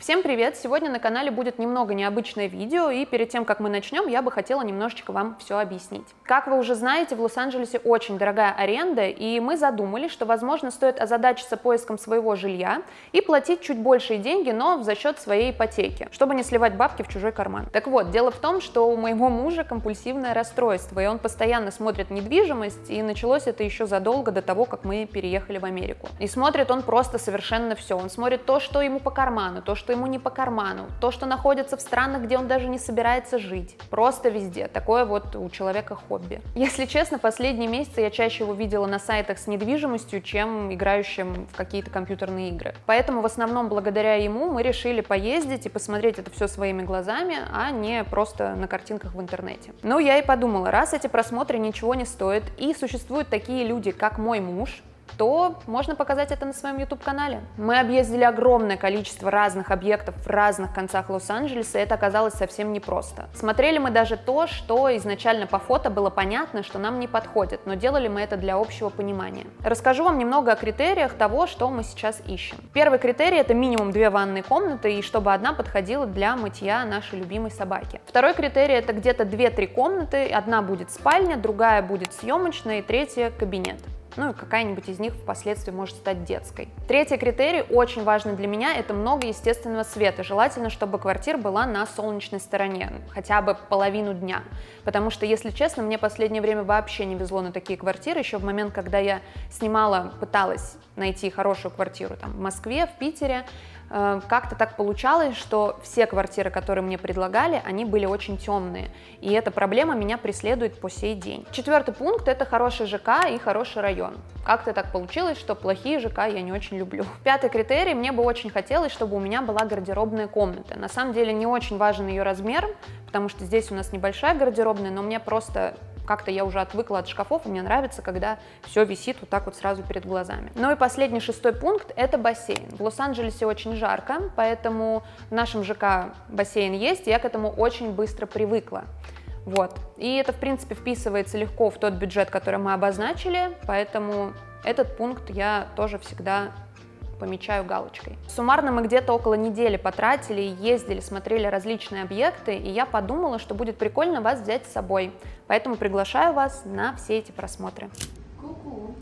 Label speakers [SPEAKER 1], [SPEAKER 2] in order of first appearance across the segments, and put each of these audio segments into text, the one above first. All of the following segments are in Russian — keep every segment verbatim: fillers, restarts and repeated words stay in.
[SPEAKER 1] Всем привет! Сегодня на канале будет немного необычное видео, и перед тем, как мы начнем, я бы хотела немножечко вам все объяснить. Как вы уже знаете, в Лос-Анджелесе очень дорогая аренда, и мы задумались, что, возможно, стоит озадачиться поиском своего жилья и платить чуть большие деньги, но за счет своей ипотеки, чтобы не сливать бабки в чужой карман. Так вот, дело в том, что у моего мужа компульсивное расстройство, и он постоянно смотрит недвижимость, и началось это еще задолго до того, как мы переехали в Америку. И смотрит он просто совершенно все. Он смотрит то, что ему по карману, то, что ему не по карману, то, что находится в странах, где он даже не собирается жить. Просто везде. Такое вот у человека хобби. Если честно, последние месяцы я чаще его видела на сайтах с недвижимостью, чем играющим в какие-то компьютерные игры. Поэтому в основном благодаря ему мы решили поездить и посмотреть это все своими глазами, а не просто на картинках в интернете. Ну, я и подумала, раз эти просмотры ничего не стоят, и существуют такие люди, как мой муж, то можно показать это на своем YouTube-канале. Мы объездили огромное количество разных объектов в разных концах Лос-Анджелеса, и это оказалось совсем непросто. Смотрели мы даже то, что изначально по фото было понятно, что нам не подходит, но делали мы это для общего понимания. Расскажу вам немного о критериях того, что мы сейчас ищем. Первый критерий — это минимум две ванные комнаты, и чтобы одна подходила для мытья нашей любимой собаки. Второй критерий — это где-то две-три комнаты, одна будет спальня, другая будет съемочная, и третья — кабинет. Ну и какая-нибудь из них впоследствии может стать детской. Третий критерий, очень важный для меня, это много естественного света. Желательно, чтобы квартира была на солнечной стороне, хотя бы половину дня. Потому что, если честно, мне в последнее время вообще не везло на такие квартиры. Еще в момент, когда я снимала, пыталась найти хорошую квартиру там, в Москве, в Питере, как-то так получалось, что все квартиры, которые мне предлагали, они были очень темные. И эта проблема меня преследует по сей день. Четвертый пункт — это хороший ЖК и хороший район. Как-то так получилось, что плохие ЖК я не очень люблю. Пятый критерий: мне бы очень хотелось, чтобы у меня была гардеробная комната. На самом деле не очень важен ее размер, потому что здесь у нас небольшая гардеробная, но мне просто... Как-то я уже отвыкла от шкафов, и мне нравится, когда все висит вот так вот сразу перед глазами. Ну и последний, шестой пункт — это бассейн. В Лос-Анджелесе очень жарко, поэтому в нашем ЖК бассейн есть, и я к этому очень быстро привыкла. Вот. И это, в принципе, вписывается легко в тот бюджет, который мы обозначили, поэтому этот пункт я тоже всегда помечаю галочкой. Суммарно мы где-то около недели потратили, ездили, смотрели различные объекты, и я подумала, что будет прикольно вас взять с собой. Поэтому приглашаю вас на все эти просмотры. Ку-ку.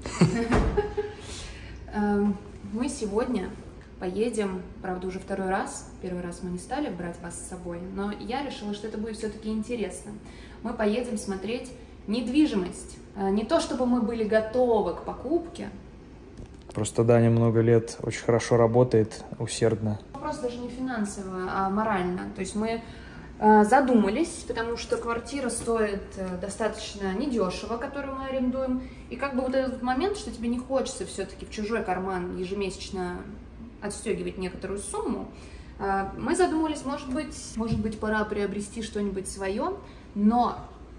[SPEAKER 1] Мы сегодня поедем, правда, уже второй раз. Первый раз мы не стали брать вас с собой, но я решила, что это будет все-таки интересно. Мы поедем смотреть недвижимость. Не то чтобы мы были готовы к покупке.
[SPEAKER 2] Просто Даня много лет очень хорошо работает, усердно.
[SPEAKER 1] Вопрос даже не финансово, а морально. То есть мы э, задумались, потому что квартира стоит э, достаточно недешево, которую мы арендуем. И как бы вот этот момент, что тебе не хочется все-таки в чужой карман ежемесячно отстегивать некоторую сумму, э, мы задумались, может быть, может быть, пора приобрести что-нибудь свое, но...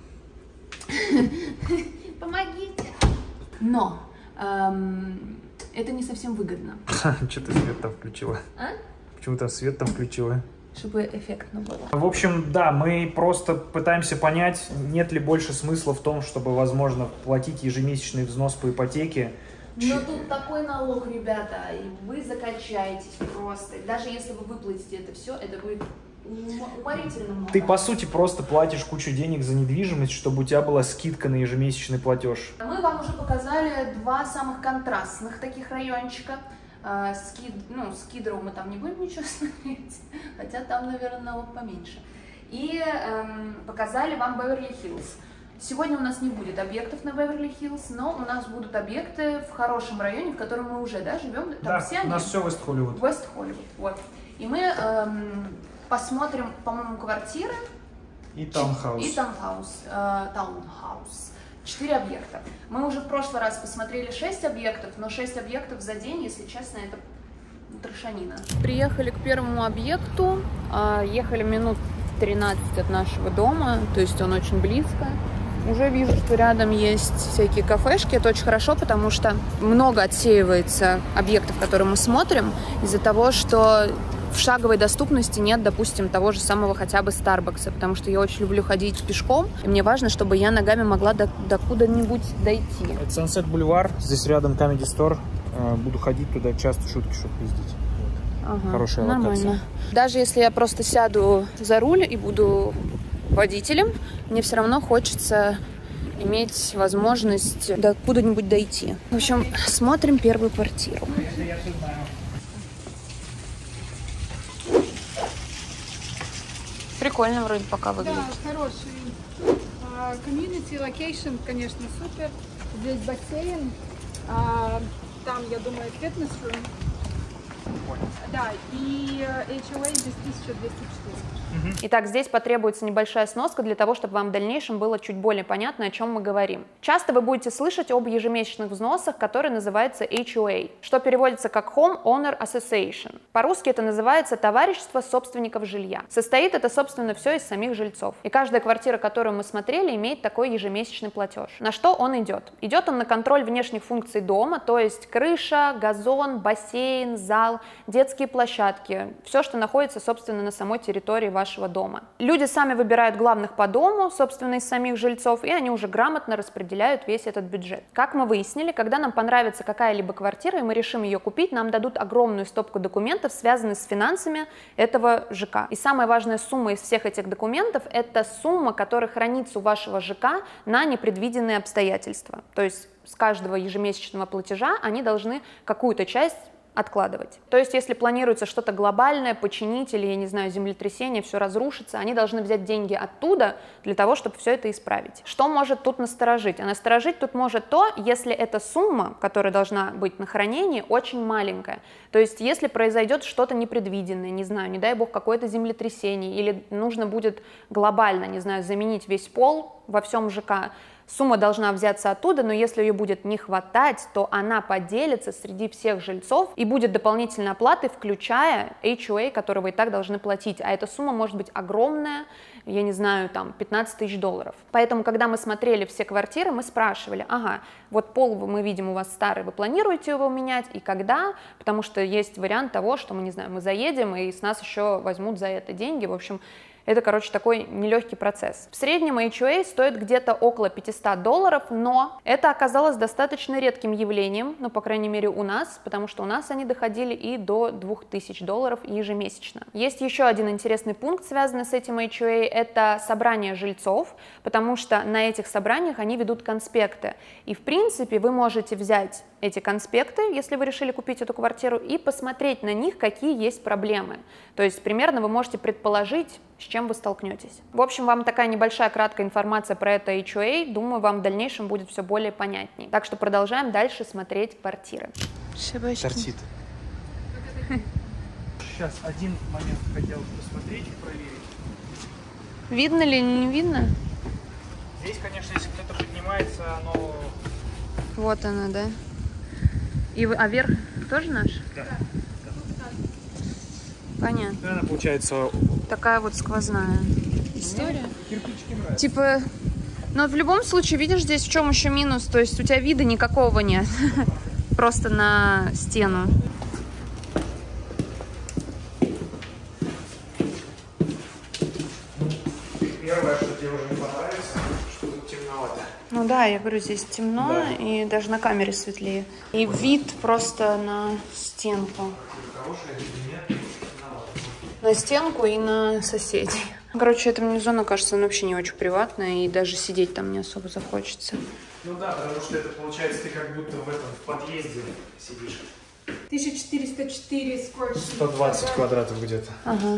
[SPEAKER 1] Помогите! Но... это не совсем выгодно.
[SPEAKER 2] Что ты свет там включила?
[SPEAKER 1] А?
[SPEAKER 2] Почему там свет там включила?
[SPEAKER 1] Чтобы эффектно было.
[SPEAKER 2] В общем, да, мы просто пытаемся понять, нет ли больше смысла в том, чтобы, возможно, платить ежемесячный взнос по ипотеке.
[SPEAKER 1] Но тут такой налог, ребята, и вы закачаетесь просто. Даже если вы выплатите это все, это будет уморительно много.
[SPEAKER 2] Ты, по сути, просто платишь кучу денег за недвижимость, чтобы у тебя была скидка на ежемесячный платеж.
[SPEAKER 1] Мы вам уже показали два самых контрастных таких райончика. Скид, ну, с Кидроу мы там не будем ничего смотреть, хотя там, наверное, налог поменьше. И эм, показали вам Беверли-Хиллз. Сегодня у нас не будет объектов на Беверли-Хиллз, но у нас будут объекты в хорошем районе, в котором мы уже, да, живем. Там
[SPEAKER 2] да,
[SPEAKER 1] все
[SPEAKER 2] у нас все Вест-Холливуд.
[SPEAKER 1] Вест-Холливуд, вот. И мы эм, посмотрим, по-моему, квартиры.
[SPEAKER 2] И таунхаус.
[SPEAKER 1] И таунхаус. Э, таунхаус. Четыре объекта. Мы уже в прошлый раз посмотрели шесть объектов, но шесть объектов за день, если честно, это трешанина. Приехали к первому объекту, ехали минут тринадцать от нашего дома, то есть он очень близко. Уже вижу, что рядом есть всякие кафешки. Это очень хорошо, потому что много отсеивается объектов, которые мы смотрим, из-за того, что в шаговой доступности нет, допустим, того же самого хотя бы Старбакса, потому что я очень люблю ходить пешком, и мне важно, чтобы я ногами могла до, до куда-нибудь дойти.
[SPEAKER 2] Это Sunset Boulevard, здесь рядом Comedy Store. Буду ходить туда часто, шутки, чтобы пиздить. Вот.
[SPEAKER 1] Ага,
[SPEAKER 2] хорошая
[SPEAKER 1] нормально.
[SPEAKER 2] локация.
[SPEAKER 1] Даже если я просто сяду за руль и буду водителем, мне все равно хочется иметь возможность до куда-нибудь дойти. В общем, смотрим первую квартиру. Прикольно вроде пока выглядит.
[SPEAKER 3] Да, хороший. Комьюнити, локейшн, конечно, супер. Здесь бассейн. А, там, я думаю, фитнес-рум. Да, и эйч о эй здесь тысяча двести четыре.
[SPEAKER 1] Итак, здесь потребуется небольшая сноска для того, чтобы вам в дальнейшем было чуть более понятно, о чем мы говорим. Часто вы будете слышать об ежемесячных взносах, которые называются эйч о эй, что переводится как Home Owner Association. По-русски это называется Товарищество собственников жилья. Состоит это, собственно, все из самих жильцов. И каждая квартира, которую мы смотрели, имеет такой ежемесячный платеж. На что он идет? Идет он на контроль внешних функций дома, то есть крыша, газон, бассейн, зал, детские площадки, все, что находится, собственно, на самой территории вашего дома. Люди сами выбирают главных по дому, собственно, из самих жильцов, и они уже грамотно распределяют весь этот бюджет. Как мы выяснили, когда нам понравится какая-либо квартира, и мы решим ее купить, нам дадут огромную стопку документов, связанных с финансами этого ЖК. И самая важная сумма из всех этих документов – это сумма, которая хранится у вашего ЖК на непредвиденные обстоятельства. То есть с каждого ежемесячного платежа они должны какую-то часть откладывать. То есть, если планируется что-то глобальное, починить или, я не знаю, землетрясение, все разрушится, они должны взять деньги оттуда для того, чтобы все это исправить. Что может тут насторожить? А насторожить тут может то, если эта сумма, которая должна быть на хранении, очень маленькая. То есть, если произойдет что-то непредвиденное, не знаю, не дай бог, какое-то землетрясение, или нужно будет глобально, не знаю, заменить весь пол во всем ЖК, сумма должна взяться оттуда, но если ее будет не хватать, то она поделится среди всех жильцов и будет дополнительной оплатой, включая эйч о эй, который вы и так должны платить. А эта сумма может быть огромная, я не знаю, там пятнадцать тысяч долларов. Поэтому, когда мы смотрели все квартиры, мы спрашивали, ага, вот пол мы видим у вас старый, вы планируете его менять и когда? Потому что есть вариант того, что мы, не знаю, мы заедем и с нас еще возьмут за это деньги. В общем, это, короче, такой нелегкий процесс. В среднем эйч о эй стоит где-то около пятисот долларов, но это оказалось достаточно редким явлением, ну, по крайней мере, у нас, потому что у нас они доходили и до двух тысяч долларов ежемесячно. Есть еще один интересный пункт, связанный с этим эйч о эй, это собрание жильцов, потому что на этих собраниях они ведут конспекты. И, в принципе, вы можете взять эти конспекты, если вы решили купить эту квартиру, и посмотреть на них, какие есть проблемы. То есть, примерно вы можете предположить, с чем вы столкнетесь. В общем, вам такая небольшая краткая информация про это эйч о эй. Думаю, вам в дальнейшем будет все более понятней. Так что продолжаем дальше смотреть квартиры.
[SPEAKER 2] Торчит. Сейчас один момент хотел посмотреть и проверить.
[SPEAKER 1] Видно ли, не видно?
[SPEAKER 2] Здесь, конечно, если кто-то поднимается, оно...
[SPEAKER 1] Вот она, да? И, а верх тоже наш?
[SPEAKER 2] Да.
[SPEAKER 1] Понятно.
[SPEAKER 2] Она получается...
[SPEAKER 1] Такая вот сквозная история.
[SPEAKER 2] Кирпичики нравятся.
[SPEAKER 1] Типа, но в любом случае, видишь, здесь в чем еще минус? То есть у тебя вида никакого нет. Просто на стену.
[SPEAKER 2] Первое, что тебе уже не понравится, что тут темновато.
[SPEAKER 1] Ну да, я говорю, здесь темно, да. И даже на камере светлее. И вид просто на стенку.
[SPEAKER 2] Хорошая вид,
[SPEAKER 1] на стенку и на соседей. Короче, эта мне зона, кажется, она вообще не очень приватная, и даже сидеть там не особо захочется.
[SPEAKER 2] Ну да, потому что это получается, ты как будто в этом в подъезде сидишь.
[SPEAKER 3] тысяча четыреста четыре сколько?
[SPEAKER 2] сто двадцать квадратов где-то.
[SPEAKER 1] Ага.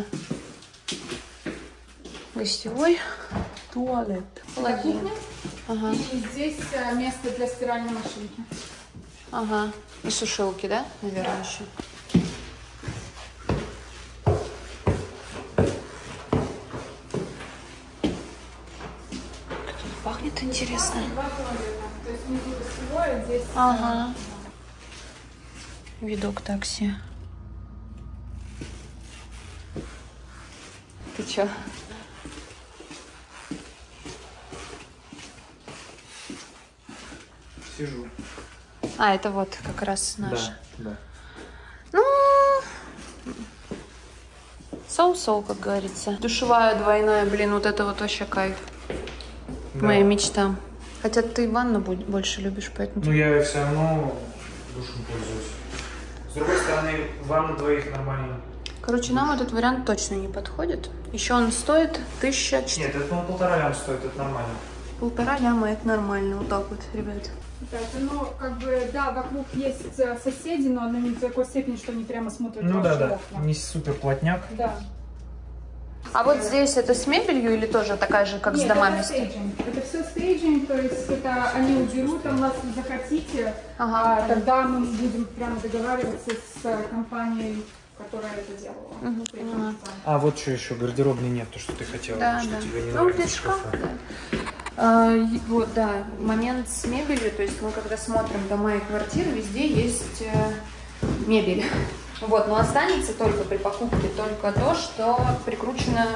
[SPEAKER 1] Гостевой, туалет, холодильник. Ага.
[SPEAKER 3] И здесь место для стиральной машинки.
[SPEAKER 1] Ага. И сушилки, да, наверное, еще. Пахнет интересно.
[SPEAKER 3] То есть внизу гостевое, здесь...
[SPEAKER 1] Ага. Видок такси. Ты чё?
[SPEAKER 2] Сижу.
[SPEAKER 1] А, это вот как раз наш.
[SPEAKER 2] Да, да.
[SPEAKER 1] Ну, соу-соу, как говорится. Душевая двойная, блин, вот это вот вообще кайф. Да. Моя мечта. Хотя ты ванну больше любишь, поэтому...
[SPEAKER 2] Ну, я все равно душем пользуюсь. С другой стороны, вам на двоих нормально.
[SPEAKER 1] Короче, нам этот вариант точно не подходит. Еще он стоит тысяча четыреста.
[SPEAKER 2] Нет, это ну, полтора ляма стоит, это нормально.
[SPEAKER 1] Полтора ляма, это нормально. Вот так вот, ребят.
[SPEAKER 3] Да, это, ну, как бы, да, вокруг есть соседи, но они не в такой степени, что они прямо смотрят
[SPEAKER 2] ну,
[SPEAKER 3] в
[SPEAKER 2] да,
[SPEAKER 3] ваши
[SPEAKER 2] да.
[SPEAKER 3] окна.
[SPEAKER 2] Не супер плотняк.
[SPEAKER 3] Да.
[SPEAKER 1] А вот здесь это с мебелью или тоже такая же, как
[SPEAKER 3] Нет,
[SPEAKER 1] с домами?
[SPEAKER 3] это стейджинг. Это все стейджинг, то есть это они уберут там вас, если захотите,
[SPEAKER 1] Ага.
[SPEAKER 3] а тогда мы будем прямо договариваться с компанией, которая это делала.
[SPEAKER 1] Угу, понимаю.
[SPEAKER 2] А вот что еще, гардеробной нет, то, что ты хотела,
[SPEAKER 1] Да,
[SPEAKER 2] что
[SPEAKER 1] да.
[SPEAKER 2] тебе не
[SPEAKER 1] Ну,
[SPEAKER 2] нравится
[SPEAKER 1] здесь шкаф,
[SPEAKER 2] шкафа.
[SPEAKER 1] да. А, и вот, да, момент с мебелью, то есть мы когда смотрим дома и квартиры, везде есть э, мебель. Вот, но останется только при покупке только то, что прикручено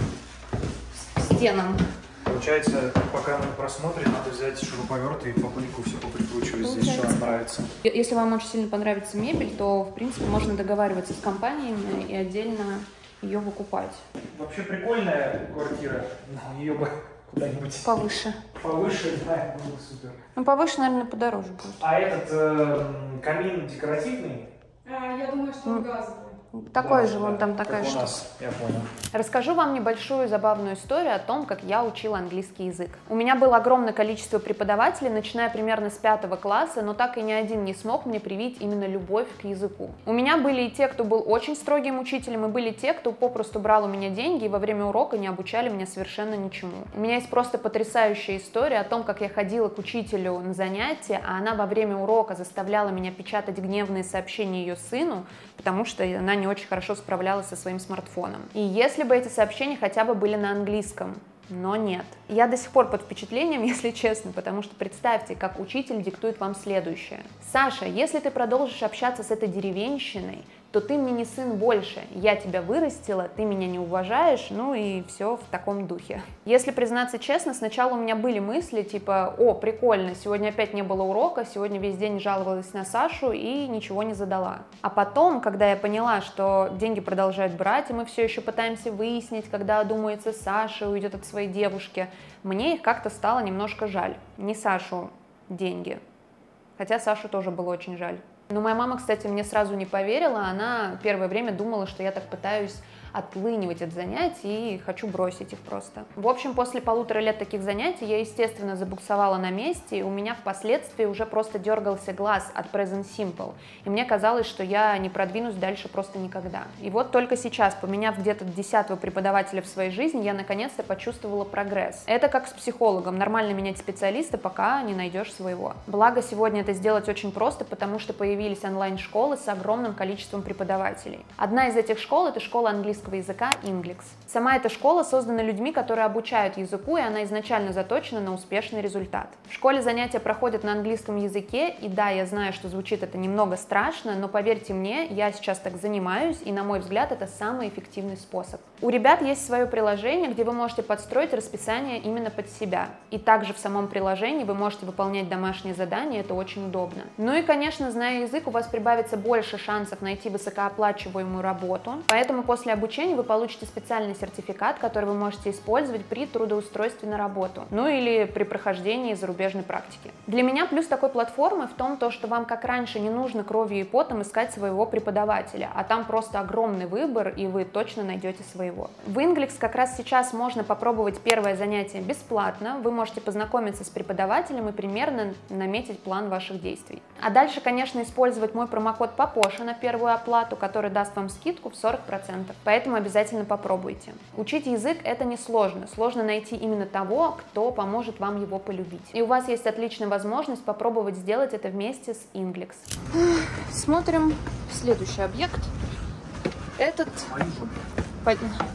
[SPEAKER 1] к стенам.
[SPEAKER 2] Получается, пока мы просмотрим, надо взять шуруповерт и по плику все поприкручивать здесь, что нам нравится.
[SPEAKER 1] Если вам очень сильно понравится мебель, то, в принципе, можно договариваться с компаниями и отдельно ее выкупать.
[SPEAKER 2] Вообще прикольная квартира, но ее бы куда-нибудь
[SPEAKER 1] Повыше.
[SPEAKER 2] повыше, да, было бы супер.
[SPEAKER 1] Ну, повыше, наверное, подороже будет.
[SPEAKER 2] А этот э, камин декоративный?
[SPEAKER 3] А, я думаю, что он газовый.
[SPEAKER 1] Такой
[SPEAKER 2] Да,
[SPEAKER 1] же, вон
[SPEAKER 2] да,
[SPEAKER 1] там
[SPEAKER 2] как
[SPEAKER 1] такая
[SPEAKER 2] у
[SPEAKER 1] штука.
[SPEAKER 2] нас, я понял.
[SPEAKER 1] Расскажу вам небольшую забавную историю о том, как я учила английский язык. У меня было огромное количество преподавателей, начиная примерно с пятого класса, но так и ни один не смог мне привить именно любовь к языку. У меня были и те, кто был очень строгим учителем, и были те, кто попросту брал у меня деньги и во время урока не обучали меня совершенно ничему. У меня есть просто потрясающая история о том, как я ходила к учителю на занятия, а она во время урока заставляла меня печатать гневные сообщения ее сыну, потому что она не очень хорошо справлялась со своим смартфоном. И если бы эти сообщения хотя бы были на английском, но нет. Я до сих пор под впечатлением, если честно, потому что представьте, как учитель диктует вам следующее. Саша, если ты продолжишь общаться с этой деревенщиной, то ты мне не сын больше, я тебя вырастила, ты меня не уважаешь, ну и все в таком духе. Если признаться честно, сначала у меня были мысли типа, о, прикольно, сегодня опять не было урока, сегодня весь день жаловалась на Сашу и ничего не задала. А потом, когда я поняла, что деньги продолжают брать, и мы все еще пытаемся выяснить, когда одумается Саша, уйдет от своей девушки, мне их как-то стало немножко жаль. Не Сашу, деньги. Хотя Сашу тоже было очень жаль. Но моя мама, кстати, мне сразу не поверила, она первое время думала, что я так пытаюсь отлынивать от занятий и хочу бросить их просто. В общем, после полутора лет таких занятий я, естественно, забуксовала на месте, и у меня впоследствии уже просто дергался глаз от Present Simple, и мне казалось, что я не продвинусь дальше просто никогда. И вот только сейчас, поменяв где-то десятого преподавателя в своей жизни, я наконец-то почувствовала прогресс. Это как с психологом, нормально менять специалиста, пока не найдешь своего. Благо, сегодня это сделать очень просто, потому что появились онлайн-школы с огромным количеством преподавателей. Одна из этих школ — это школа английского языка Inglex. Сама эта школа создана людьми, которые обучают языку, и она изначально заточена на успешный результат. В школе занятия проходят на английском языке, и да, я знаю, что звучит это немного страшно, но поверьте мне, я сейчас так занимаюсь, и на мой взгляд, это самый эффективный способ. У ребят есть свое приложение, где вы можете подстроить расписание именно под себя. И также в самом приложении вы можете выполнять домашние задания, это очень удобно. Ну и, конечно, зная язык, у вас прибавится больше шансов найти высокооплачиваемую работу, поэтому после обучения вы получите специальный сертификат, который вы можете использовать при трудоустройстве на работу, ну или при прохождении зарубежной практики. Для меня плюс такой платформы в том, то, что вам, как раньше, не нужно кровью и потом искать своего преподавателя, а там просто огромный выбор, и вы точно найдете своего. В Inglex как раз сейчас можно попробовать первое занятие бесплатно, вы можете познакомиться с преподавателем и примерно наметить план ваших действий. А дальше, конечно, использовать мой промокод Папоша на первую оплату, который даст вам скидку в сорок процентов. Поэтому обязательно попробуйте. Учить язык — это несложно. Сложно найти именно того, кто поможет вам его полюбить. И у вас есть отличная возможность попробовать сделать это вместе с Inglex. Смотрим следующий объект. Этот по,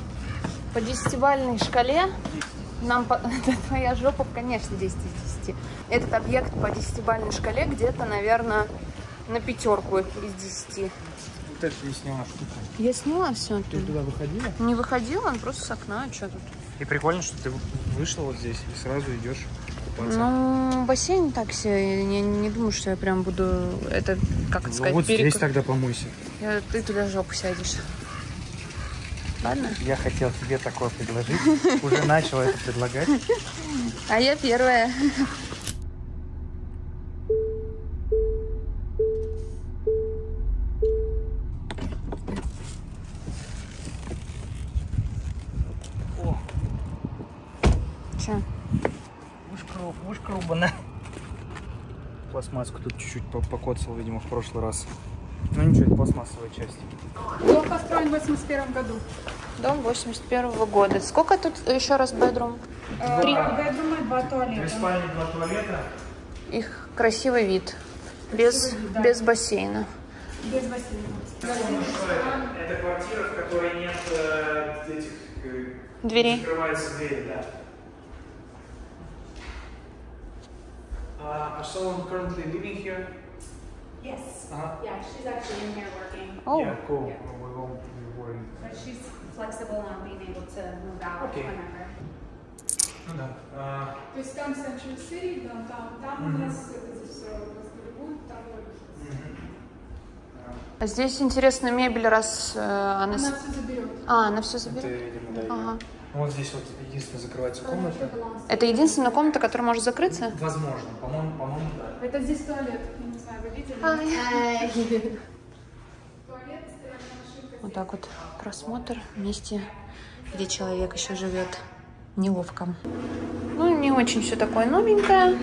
[SPEAKER 1] по десятибалльной шкале нам... По... Это твоя жопа, конечно, десять из десяти. Этот объект по десятибалльной шкале где-то, наверное, на пятерку из десяти.
[SPEAKER 2] Вот это не сняла штука.
[SPEAKER 1] Я сняла все.
[SPEAKER 2] Ты туда выходила?
[SPEAKER 1] Не выходила, он просто с окна, а что тут?
[SPEAKER 2] И прикольно, что ты вышла вот здесь и сразу идешь купаться.
[SPEAKER 1] Ну, бассейн так себе, я не, не думаю, что я прям буду, это, как это
[SPEAKER 2] Ну
[SPEAKER 1] сказать,
[SPEAKER 2] вот
[SPEAKER 1] перек...
[SPEAKER 2] здесь тогда помойся.
[SPEAKER 1] Я, ты туда жопу сядешь. Ладно?
[SPEAKER 2] Я хотел тебе такое предложить, уже начал это предлагать.
[SPEAKER 1] А я первая. Че?
[SPEAKER 2] Ушкрубана. Пластмасску тут чуть-чуть покоцал, видимо, в прошлый раз. Ну ничего, это пластмассовая часть.
[SPEAKER 3] Дом построен в восемьдесят первом году.
[SPEAKER 1] Дом восемьдесят первого года. Сколько тут еще раз бедрум?
[SPEAKER 3] Три бедрума, два туалета.
[SPEAKER 2] Три спальни, два туалета.
[SPEAKER 1] Их красивый вид. Без,
[SPEAKER 3] вид, да.
[SPEAKER 1] без бассейна.
[SPEAKER 3] Без бассейна.
[SPEAKER 2] Это квартира, в которой нет э, этих... Э,
[SPEAKER 1] Дверей.
[SPEAKER 2] Закрываются двери, да. Uh, are someone currently living here?
[SPEAKER 4] Yes.
[SPEAKER 2] Uh-huh.
[SPEAKER 4] Yeah, she's actually in here working.
[SPEAKER 1] Oh.
[SPEAKER 2] Yeah, cool.
[SPEAKER 4] Yeah.
[SPEAKER 2] We won't be worried.
[SPEAKER 4] But she's flexible on being able to move out
[SPEAKER 2] Okay.
[SPEAKER 4] whenever.
[SPEAKER 2] Ну да. А,
[SPEAKER 3] То есть там Century City, там, там, там у нас это все Голливуд, там
[SPEAKER 1] А здесь интересная мебель, раз э, она...
[SPEAKER 3] она
[SPEAKER 1] с-
[SPEAKER 3] все заберет.
[SPEAKER 1] А, она все
[SPEAKER 2] это,
[SPEAKER 1] заберет?
[SPEAKER 2] видимо, да.
[SPEAKER 1] Ага.
[SPEAKER 2] Ну, вот здесь вот единственная закрывается комната.
[SPEAKER 1] Это единственная комната, которая может закрыться?
[SPEAKER 2] Возможно. По-моему, по-моему, да.
[SPEAKER 3] Это здесь туалет, я не знаю, вы видели?
[SPEAKER 1] Ай.
[SPEAKER 3] Туалет, стиральная машинка.
[SPEAKER 1] Вот так вот просмотр в месте, где человек еще живет. Неловко. Ну, не очень все такое новенькое.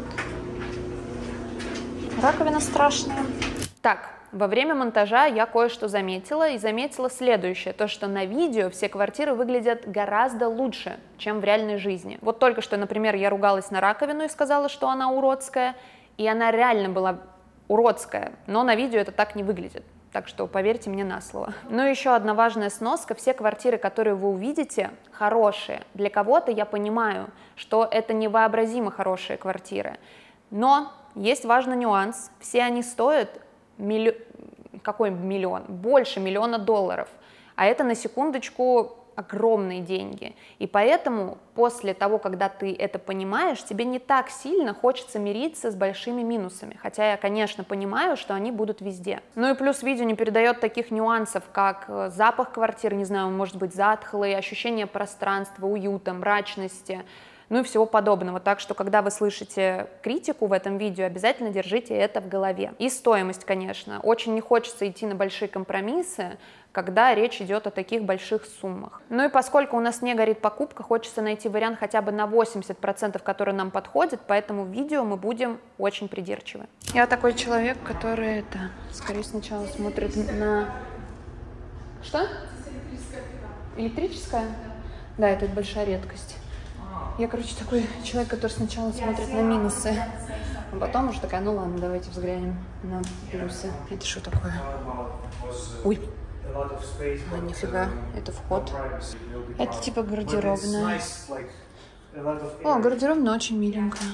[SPEAKER 1] Раковина страшная. Так, во время монтажа я кое-что заметила, и заметила следующее. То, что на видео все квартиры выглядят гораздо лучше, чем в реальной жизни. Вот только что, например, я ругалась на раковину и сказала, что она уродская, и она реально была уродская, но на видео это так не выглядит. Так что поверьте мне на слово. Ну и еще одна важная сноска. Все квартиры, которые вы увидите, хорошие. Для кого-то я понимаю, что это невообразимо хорошие квартиры. Но есть важный нюанс. Все они стоят милли... какой миллион? Больше миллиона долларов. А это, на секундочку, огромные деньги. И поэтому после того, когда ты это понимаешь, тебе не так сильно хочется мириться с большими минусами. Хотя я, конечно, понимаю, что они будут везде. Ну и плюс видео не передает таких нюансов, как запах квартиры, не знаю, может быть затхлый, ощущение пространства, уюта, мрачности, ну и всего подобного. Так что, когда вы слышите критику в этом видео, обязательно держите это в голове. И стоимость, конечно. Очень не хочется идти на большие компромиссы, когда речь идет о таких больших суммах. Ну и поскольку у нас не горит покупка, хочется найти вариант хотя бы на восемьдесят процентов, который нам подходит, поэтому в видео мы будем очень придирчивы. Я такой человек, который это, скорее сначала смотрит на... Что? Электрическая? Да, это большая редкость. Я, короче, такой человек, который сначала смотрит на минусы, а потом уже такая, ну ладно, давайте взглянем на плюсы. Это что такое? Ой. А, нифига, это вход. Это типа гардеробная. О, гардеробная очень миленькая.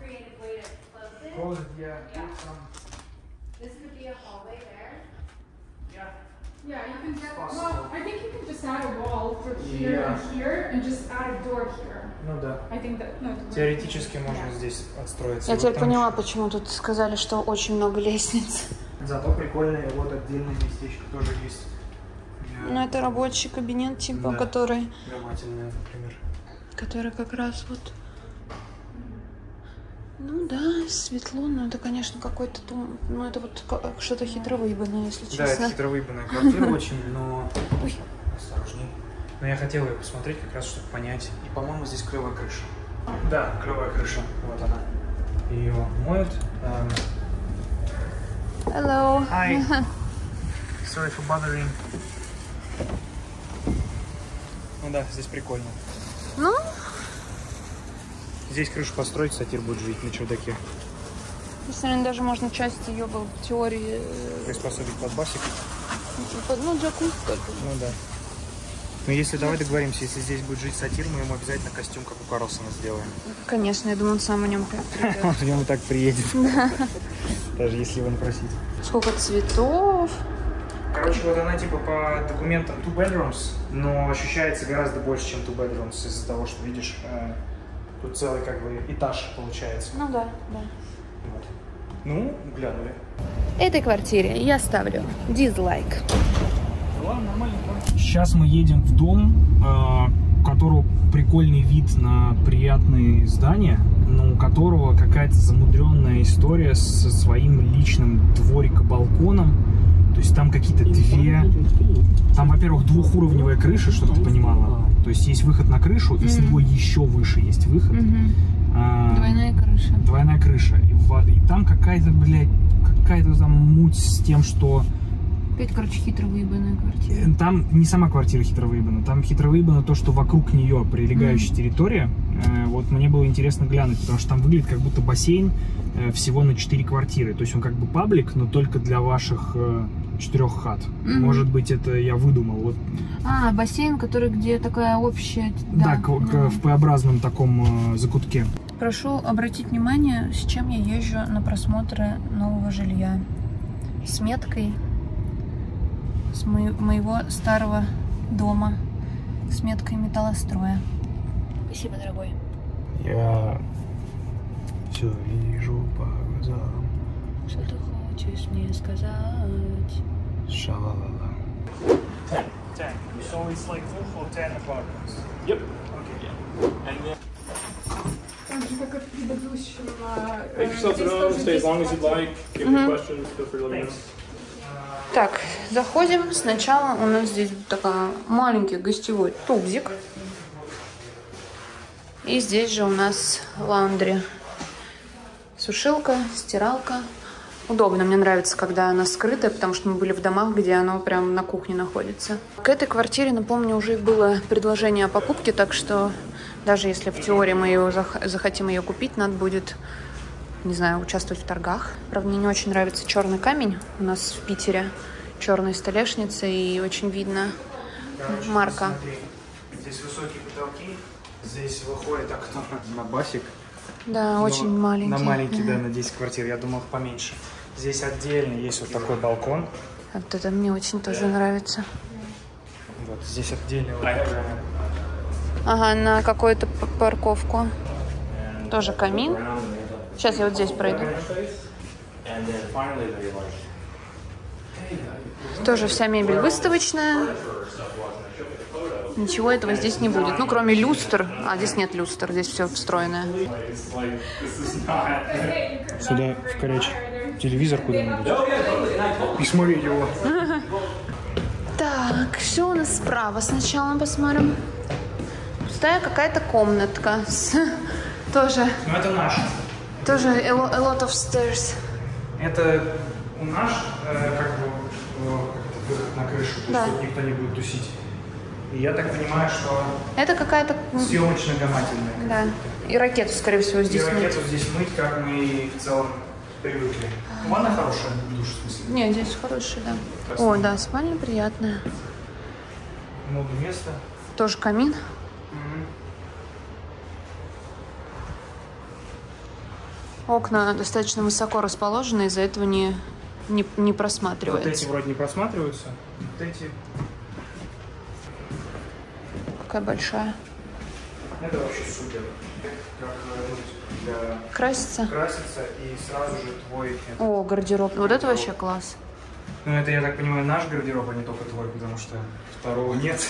[SPEAKER 3] Yeah, you can get, well, I think you can just add a wall for here
[SPEAKER 2] Yeah.
[SPEAKER 3] and here, and just add a door here.
[SPEAKER 2] Ну да.
[SPEAKER 3] I think that, no, it's-
[SPEAKER 2] Теоретически можно здесь отстроиться.
[SPEAKER 1] Я
[SPEAKER 2] Вот
[SPEAKER 1] теперь
[SPEAKER 2] там
[SPEAKER 1] поняла,
[SPEAKER 2] еще-
[SPEAKER 1] почему тут сказали, что очень много лестниц.
[SPEAKER 2] Зато прикольное вот отдельное местечко тоже есть.
[SPEAKER 1] Ну, это рабочий кабинет, типа,
[SPEAKER 2] Да.
[SPEAKER 1] который,
[SPEAKER 2] Громательное, например.
[SPEAKER 1] который как раз вот... Ну да, светло, но это, конечно, какой-то тум... Ну, это вот ка- что-то хитровыебанное, если
[SPEAKER 2] Да,
[SPEAKER 1] честно.
[SPEAKER 2] это хитровыебанная квартира очень, но...
[SPEAKER 1] Ой.
[SPEAKER 2] Осторожней. Но я хотел ее посмотреть как раз, чтобы понять. И, по-моему, здесь клевая крыша. Да, клевая крыша. Вот она. Ее моют. Эм,
[SPEAKER 1] Hello.
[SPEAKER 2] Hi. Sorry for bothering. Ну да, здесь прикольно.
[SPEAKER 1] Ну,
[SPEAKER 2] Здесь крышу построить, сатир будет жить на чердаке.
[SPEAKER 1] если даже можно часть ее был в теории... э,
[SPEAKER 2] Приспособить под басик.
[SPEAKER 1] под- Ну, джакузи только.
[SPEAKER 2] Ну да. Ну если давай договоримся, если здесь будет жить сатир, мы ему обязательно костюм, как у Карлсона, сделаем.
[SPEAKER 1] Конечно, я думаю, он сам в нем придет.
[SPEAKER 2] Он в нем и так приедет. Даже если его не просить.
[SPEAKER 1] Сколько цветов.
[SPEAKER 2] Короче, вот она типа по документам two bedrooms, но ощущается гораздо больше, чем two bedrooms, из-за того, что видишь, э, тут целый как бы этаж получается.
[SPEAKER 1] Ну да, да.
[SPEAKER 2] Вот. Ну, глянули.
[SPEAKER 1] Этой квартире я ставлю дизлайк.
[SPEAKER 2] Сейчас мы едем в дом, э, у которого прикольный вид на приятные здания, но у которого какая-то замудренная история со своим личным двориком-балконом. То есть там какие-то две... Там, во-первых, двухуровневая крыша, чтобы ты понимала. То есть есть выход на крышу, и mm. с него еще выше есть выход.
[SPEAKER 1] Mm-hmm. а,
[SPEAKER 2] двойная
[SPEAKER 1] крыша.
[SPEAKER 2] Двойная крыша. И, в, и там какая-то, блядь, какая-то там муть с тем, что...
[SPEAKER 1] Опять, короче, хитро выебанная квартира.
[SPEAKER 2] Там не сама квартира хитро выебана, там хитро выебано то, что вокруг нее прилегающая mm. территория. Э, вот мне было интересно глянуть, потому что там выглядит как будто бассейн э, всего на четыре квартиры. То есть он как бы паблик, но только для ваших э, четырех хат. Mm-hmm. Может быть, это я выдумал. Вот.
[SPEAKER 1] А, бассейн, который где такая общая...
[SPEAKER 2] Да, да, да. В П-образном таком э, закутке.
[SPEAKER 1] Прошу обратить внимание, с чем я езжу на просмотры нового жилья. С меткой с мо моего старого дома, с меткой металлостроя. Спасибо, дорогой.
[SPEAKER 2] Я все вижу по глазам.
[SPEAKER 1] Что ты хочешь мне сказать?
[SPEAKER 2] Шалалала. ten. ten. So it's like full of ten apartments. Yep. Okay, yeah. And then...
[SPEAKER 3] Так же, как и предыдущего...
[SPEAKER 5] Make yourself at home, stay as long as you'd like. If you have questions, feel free to let me know.
[SPEAKER 1] Так, заходим. Сначала у нас здесь такой маленький гостевой тубзик. И здесь же у нас лаундри. Сушилка, стиралка. Удобно. Мне нравится, когда она скрытая, потому что мы были в домах, где оно прям на кухне находится. К этой квартире, напомню, уже было предложение о покупке, так что даже если в теории мы ее зах- захотим ее купить, надо будет, не знаю, участвовать в торгах. Правда, мне не очень нравится черный камень. У нас в Питере черные столешницы, и очень видно
[SPEAKER 2] Короче,
[SPEAKER 1] марка.
[SPEAKER 2] Смотри, здесь высокие потолки, здесь выходит окно на басик.
[SPEAKER 1] Да, но очень маленький.
[SPEAKER 2] На маленький, да, на десять квартир. Я думал, поменьше. Здесь отдельно есть вот такой балкон.
[SPEAKER 1] Вот это мне очень тоже нравится.
[SPEAKER 2] Вот здесь отдельно. Вот,
[SPEAKER 1] ага, на какую-то парковку. Тоже камин. Сейчас я вот здесь пройду. Тоже вся мебель выставочная. Ничего этого здесь не будет. Ну, кроме люстр. А здесь нет люстр, здесь все встроенное.
[SPEAKER 2] Сюда вкорячь телевизор куда-нибудь. И смотри его.
[SPEAKER 1] Так, что у нас справа? Сначала посмотрим. Пустая какая-то комнатка. Тоже.
[SPEAKER 2] Ну, это наш.
[SPEAKER 1] Тоже a lot of stairs.
[SPEAKER 2] Это у нас, э, как бы, э, выход на крышу, то
[SPEAKER 1] да.
[SPEAKER 2] есть тут никто не будет тусить. И я так понимаю, что
[SPEAKER 1] это какая-то
[SPEAKER 2] съемочно-гамательная.
[SPEAKER 1] Да. И ракету, скорее всего, здесь
[SPEAKER 2] мыть. И ракету
[SPEAKER 1] мыть.
[SPEAKER 2] здесь мыть, как мы и в целом привыкли. Ванна хорошая, душ в смысле?
[SPEAKER 1] Нет, здесь хорошая, да. Красный. О, да, спальня приятная.
[SPEAKER 2] Много места.
[SPEAKER 1] Тоже камин. Окна достаточно высоко расположены, из-за этого не, не, не просматривается.
[SPEAKER 2] Вот эти вроде не просматриваются. Вот эти.
[SPEAKER 1] Какая большая.
[SPEAKER 2] Это вообще супер. Как для...
[SPEAKER 1] Краситься?
[SPEAKER 2] Краситься и сразу же твой...
[SPEAKER 1] О, гардероб. Вот это вообще класс.
[SPEAKER 2] Ну это, я так понимаю, наш гардероб, а не только твой, потому что второго нет.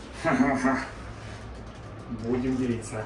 [SPEAKER 2] Будем делиться.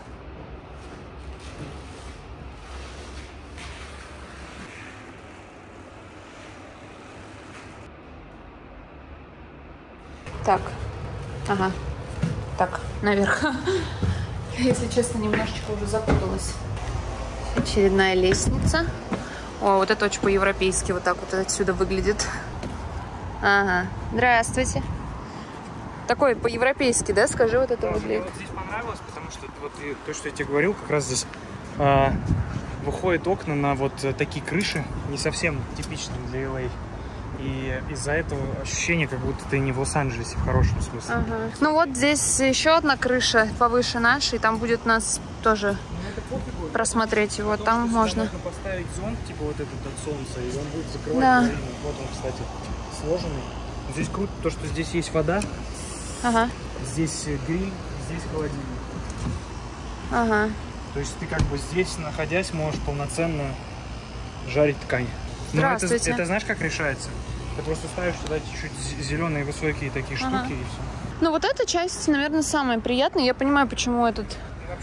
[SPEAKER 1] Так, ага, так, наверх. Если честно, немножечко уже запуталась. Очередная лестница. О, вот это очень по-европейски вот так вот отсюда выглядит. Ага, здравствуйте. Такой по-европейски, да, скажи, вот это
[SPEAKER 2] да,
[SPEAKER 1] выглядит.
[SPEAKER 2] Мне вот здесь понравилось, потому что вот то, что я тебе говорил, как раз здесь а, выходят окна на вот такие крыши, не совсем типичные для Л А. И из-за этого ощущение, как будто ты не в Лос-Анджелесе в хорошем смысле.
[SPEAKER 1] Ага. Ну вот здесь еще одна крыша повыше нашей, там будет нас тоже
[SPEAKER 2] ну,
[SPEAKER 1] просмотреть его,
[SPEAKER 2] потому
[SPEAKER 1] там можно.
[SPEAKER 2] Можно поставить зонт, типа вот этот от солнца, и он будет закрывать
[SPEAKER 1] да.
[SPEAKER 2] половину. Вот он, кстати, сложенный. Здесь круто то, что здесь есть вода,
[SPEAKER 1] ага.
[SPEAKER 2] здесь гриль, здесь холодильник.
[SPEAKER 1] Ага.
[SPEAKER 2] То есть ты как бы здесь, находясь, можешь полноценно жарить ткань.
[SPEAKER 1] Здравствуйте.
[SPEAKER 2] Но это, это знаешь, как решается? Ты просто ставишь туда чуть-чуть зеленые высокие такие
[SPEAKER 1] ага.
[SPEAKER 2] штуки и все.
[SPEAKER 1] Ну вот эта часть, наверное, самая приятная. Я понимаю, почему этот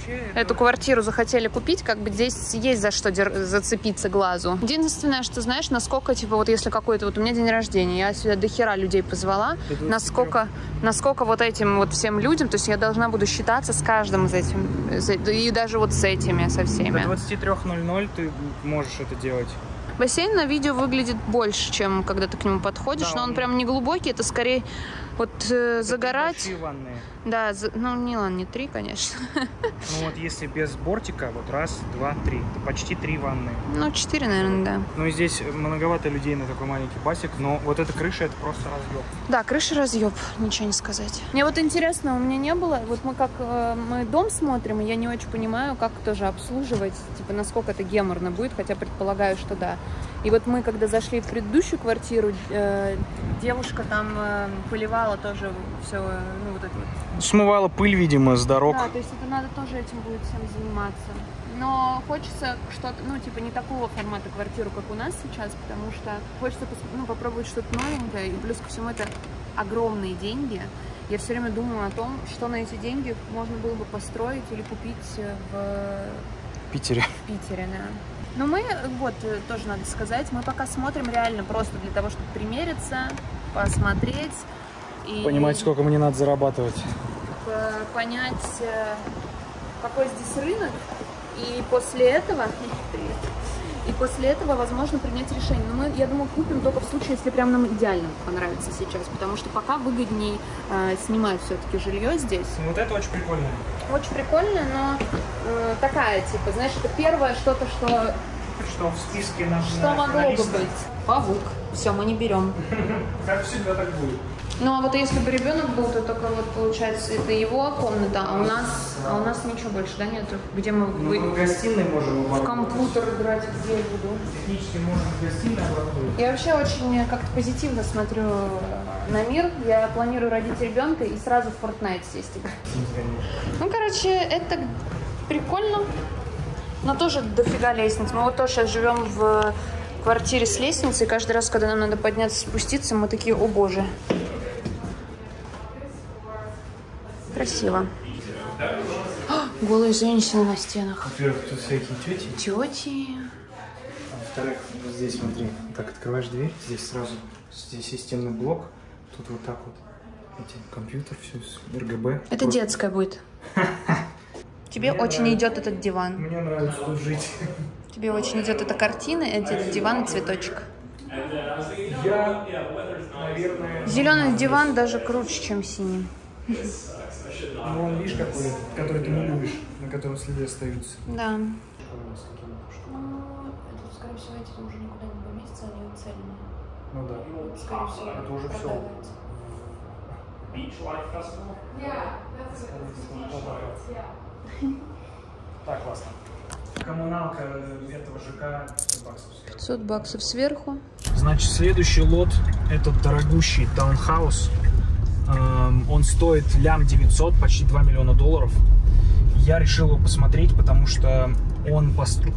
[SPEAKER 2] вообще...
[SPEAKER 1] эту квартиру захотели купить, как бы здесь есть за что зацепиться глазу. Единственное, что знаешь, насколько, типа, вот если какой-то, вот у меня день рождения, я сюда до хера людей позвала, насколько, насколько вот этим вот всем людям, то есть я должна буду считаться с каждым из этим, и даже вот с этими, со всеми.
[SPEAKER 2] До двадцати трёх ноль-ноль ты можешь это делать.
[SPEAKER 1] Бассейн на видео выглядит больше, чем когда ты к нему подходишь, да, но он, он прям не глубокий, это скорее вот э, загорать.
[SPEAKER 2] Ванные.
[SPEAKER 1] Да, за... ну не ладно, не три, конечно.
[SPEAKER 2] Ну вот если без бортика, вот раз, два, три, это почти три ванны.
[SPEAKER 1] Ну четыре, наверное, да.
[SPEAKER 2] Ну и здесь многовато людей на такой маленький басик, но вот эта крыша, это просто разъеб.
[SPEAKER 1] Да, крыша разъеб, ничего не сказать. Мне вот интересно, у меня не было, вот мы как э, мы дом смотрим, и я не очень понимаю, как тоже обслуживать, типа насколько это геморно будет, хотя предполагаю, что да. И вот мы, когда зашли в предыдущую квартиру, э, девушка там э, поливала тоже все, ну вот это вот.
[SPEAKER 2] Смывала пыль, видимо, с дорог.
[SPEAKER 1] Да, то есть это надо тоже этим будет всем заниматься. Но хочется что-то, ну типа не такого формата квартиру, как у нас сейчас, потому что хочется ну, попробовать что-то новенькое. И плюс ко всему это огромные деньги. Я все время думаю о том, что на эти деньги можно было бы построить или купить в
[SPEAKER 2] Питере.
[SPEAKER 1] В Питере, да. Но мы, вот, тоже надо сказать, мы пока смотрим реально просто для того, чтобы примериться, посмотреть. И
[SPEAKER 2] понимать, сколько мне надо зарабатывать.
[SPEAKER 1] Понять, какой здесь рынок. И после этого... И после этого, возможно, принять решение. Но мы, я думаю, купим только в случае, если прям нам идеально понравится сейчас. Потому что пока выгоднее э, снимать все-таки жилье здесь.
[SPEAKER 2] Вот это очень прикольно.
[SPEAKER 1] Очень прикольно, но э, такая, типа, знаешь, это первое что-то, что...
[SPEAKER 2] Что в списке наш.
[SPEAKER 1] Что на, могло на бы быть. Павук. Все, мы не берем.
[SPEAKER 2] Как всегда так будет.
[SPEAKER 1] Ну, а вот если бы ребенок был, то только вот, получается, это его комната, а у нас, а у нас ничего больше, да, нет? Где мы,
[SPEAKER 2] ну,
[SPEAKER 1] вы...
[SPEAKER 2] в гостиной можем
[SPEAKER 1] в компьютер играть, где я буду.
[SPEAKER 2] Технически можем в гостиной оборудовать.
[SPEAKER 1] Я вообще очень как-то позитивно смотрю на мир. Я планирую родить ребенка и сразу в Fortnite сесть играть. Ну, короче, это прикольно, но тоже дофига лестниц. Мы вот тоже сейчас живем в квартире с лестницей, и каждый раз, когда нам надо подняться, спуститься, мы такие, о боже. Красиво. О, голые женщины на стенах.
[SPEAKER 2] Во-первых, тут всякие тети.
[SPEAKER 1] Тети.
[SPEAKER 2] А во-вторых, вот здесь, смотри, так открываешь дверь, здесь сразу, здесь системный блок, тут вот так вот, эти, компьютер, все, эр гэ бэ.
[SPEAKER 1] Это вот. Детская будет. Тебе Мне очень нравится. Идет этот диван.
[SPEAKER 2] Мне нравится тут жить.
[SPEAKER 1] Тебе очень идет эта картина, этот диван и цветочек.
[SPEAKER 2] Я, наверное...
[SPEAKER 1] Зеленый диван даже круче, чем синий.
[SPEAKER 2] Ну, он, видишь, какой, который ты не любишь, на котором следы остаются.
[SPEAKER 1] Да. Ну, это, скорее всего, эти уже никуда не поместятся, они уцелены.
[SPEAKER 2] Ну да.
[SPEAKER 1] Вот, скорее всего,
[SPEAKER 2] это уже все. Так, классно. Коммуналка этого ЖК пятьсот баксов сверху.
[SPEAKER 1] пятьсот баксов сверху.
[SPEAKER 2] Значит, следующий лот, этот дорогущий таунхаус. Эм, он стоит лям девятьсот, почти два миллиона долларов. Я решил его посмотреть, потому что он построен...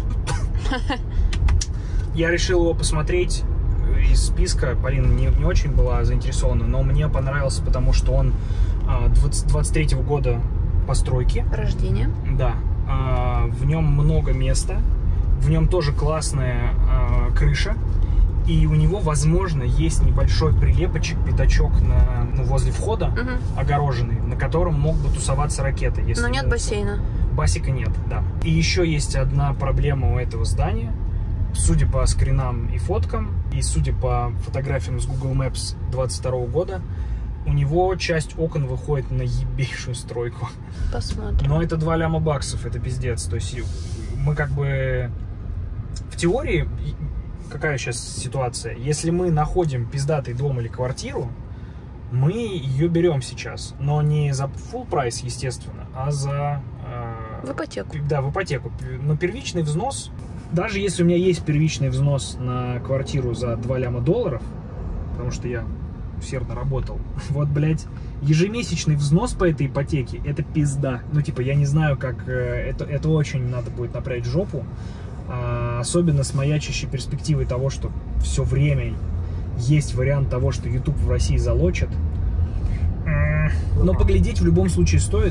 [SPEAKER 2] Я решил его посмотреть из списка. Полина не, не очень была заинтересована, но мне понравился, потому что он двадцать третьего года постройки.
[SPEAKER 1] Рождения.
[SPEAKER 2] Да. В нем много места. В нем тоже классная крыша. И у него, возможно, есть небольшой прилепочек, пятачок на, ну, возле входа, угу. огороженный, на котором мог бы тусоваться ракеты. Если
[SPEAKER 1] но нет не бассейна.
[SPEAKER 2] Басика нет, да. И еще есть одна проблема у этого здания. Судя по скринам и фоткам, и судя по фотографиям с Google Maps двадцать второго года, у него часть окон выходит на ебейшую стройку.
[SPEAKER 1] Посмотрим.
[SPEAKER 2] Но это два ляма баксов, это пиздец. То есть мы как бы в теории... Какая сейчас ситуация? Если мы находим пиздатый дом или квартиру, мы ее берем сейчас. Но не за full прайс, естественно, а за...
[SPEAKER 1] Э, в ипотеку.
[SPEAKER 2] Да, в ипотеку. Но первичный взнос, даже если у меня есть первичный взнос на квартиру за два ляма долларов, потому что я усердно работал, вот, блядь, ежемесячный взнос по этой ипотеке, это пизда. Ну, типа, я не знаю, как... Это, это очень надо будет напрячь жопу. А, особенно с маячащей перспективой того, что все время есть вариант того, что YouTube в России залочат. Но поглядеть в любом случае стоит.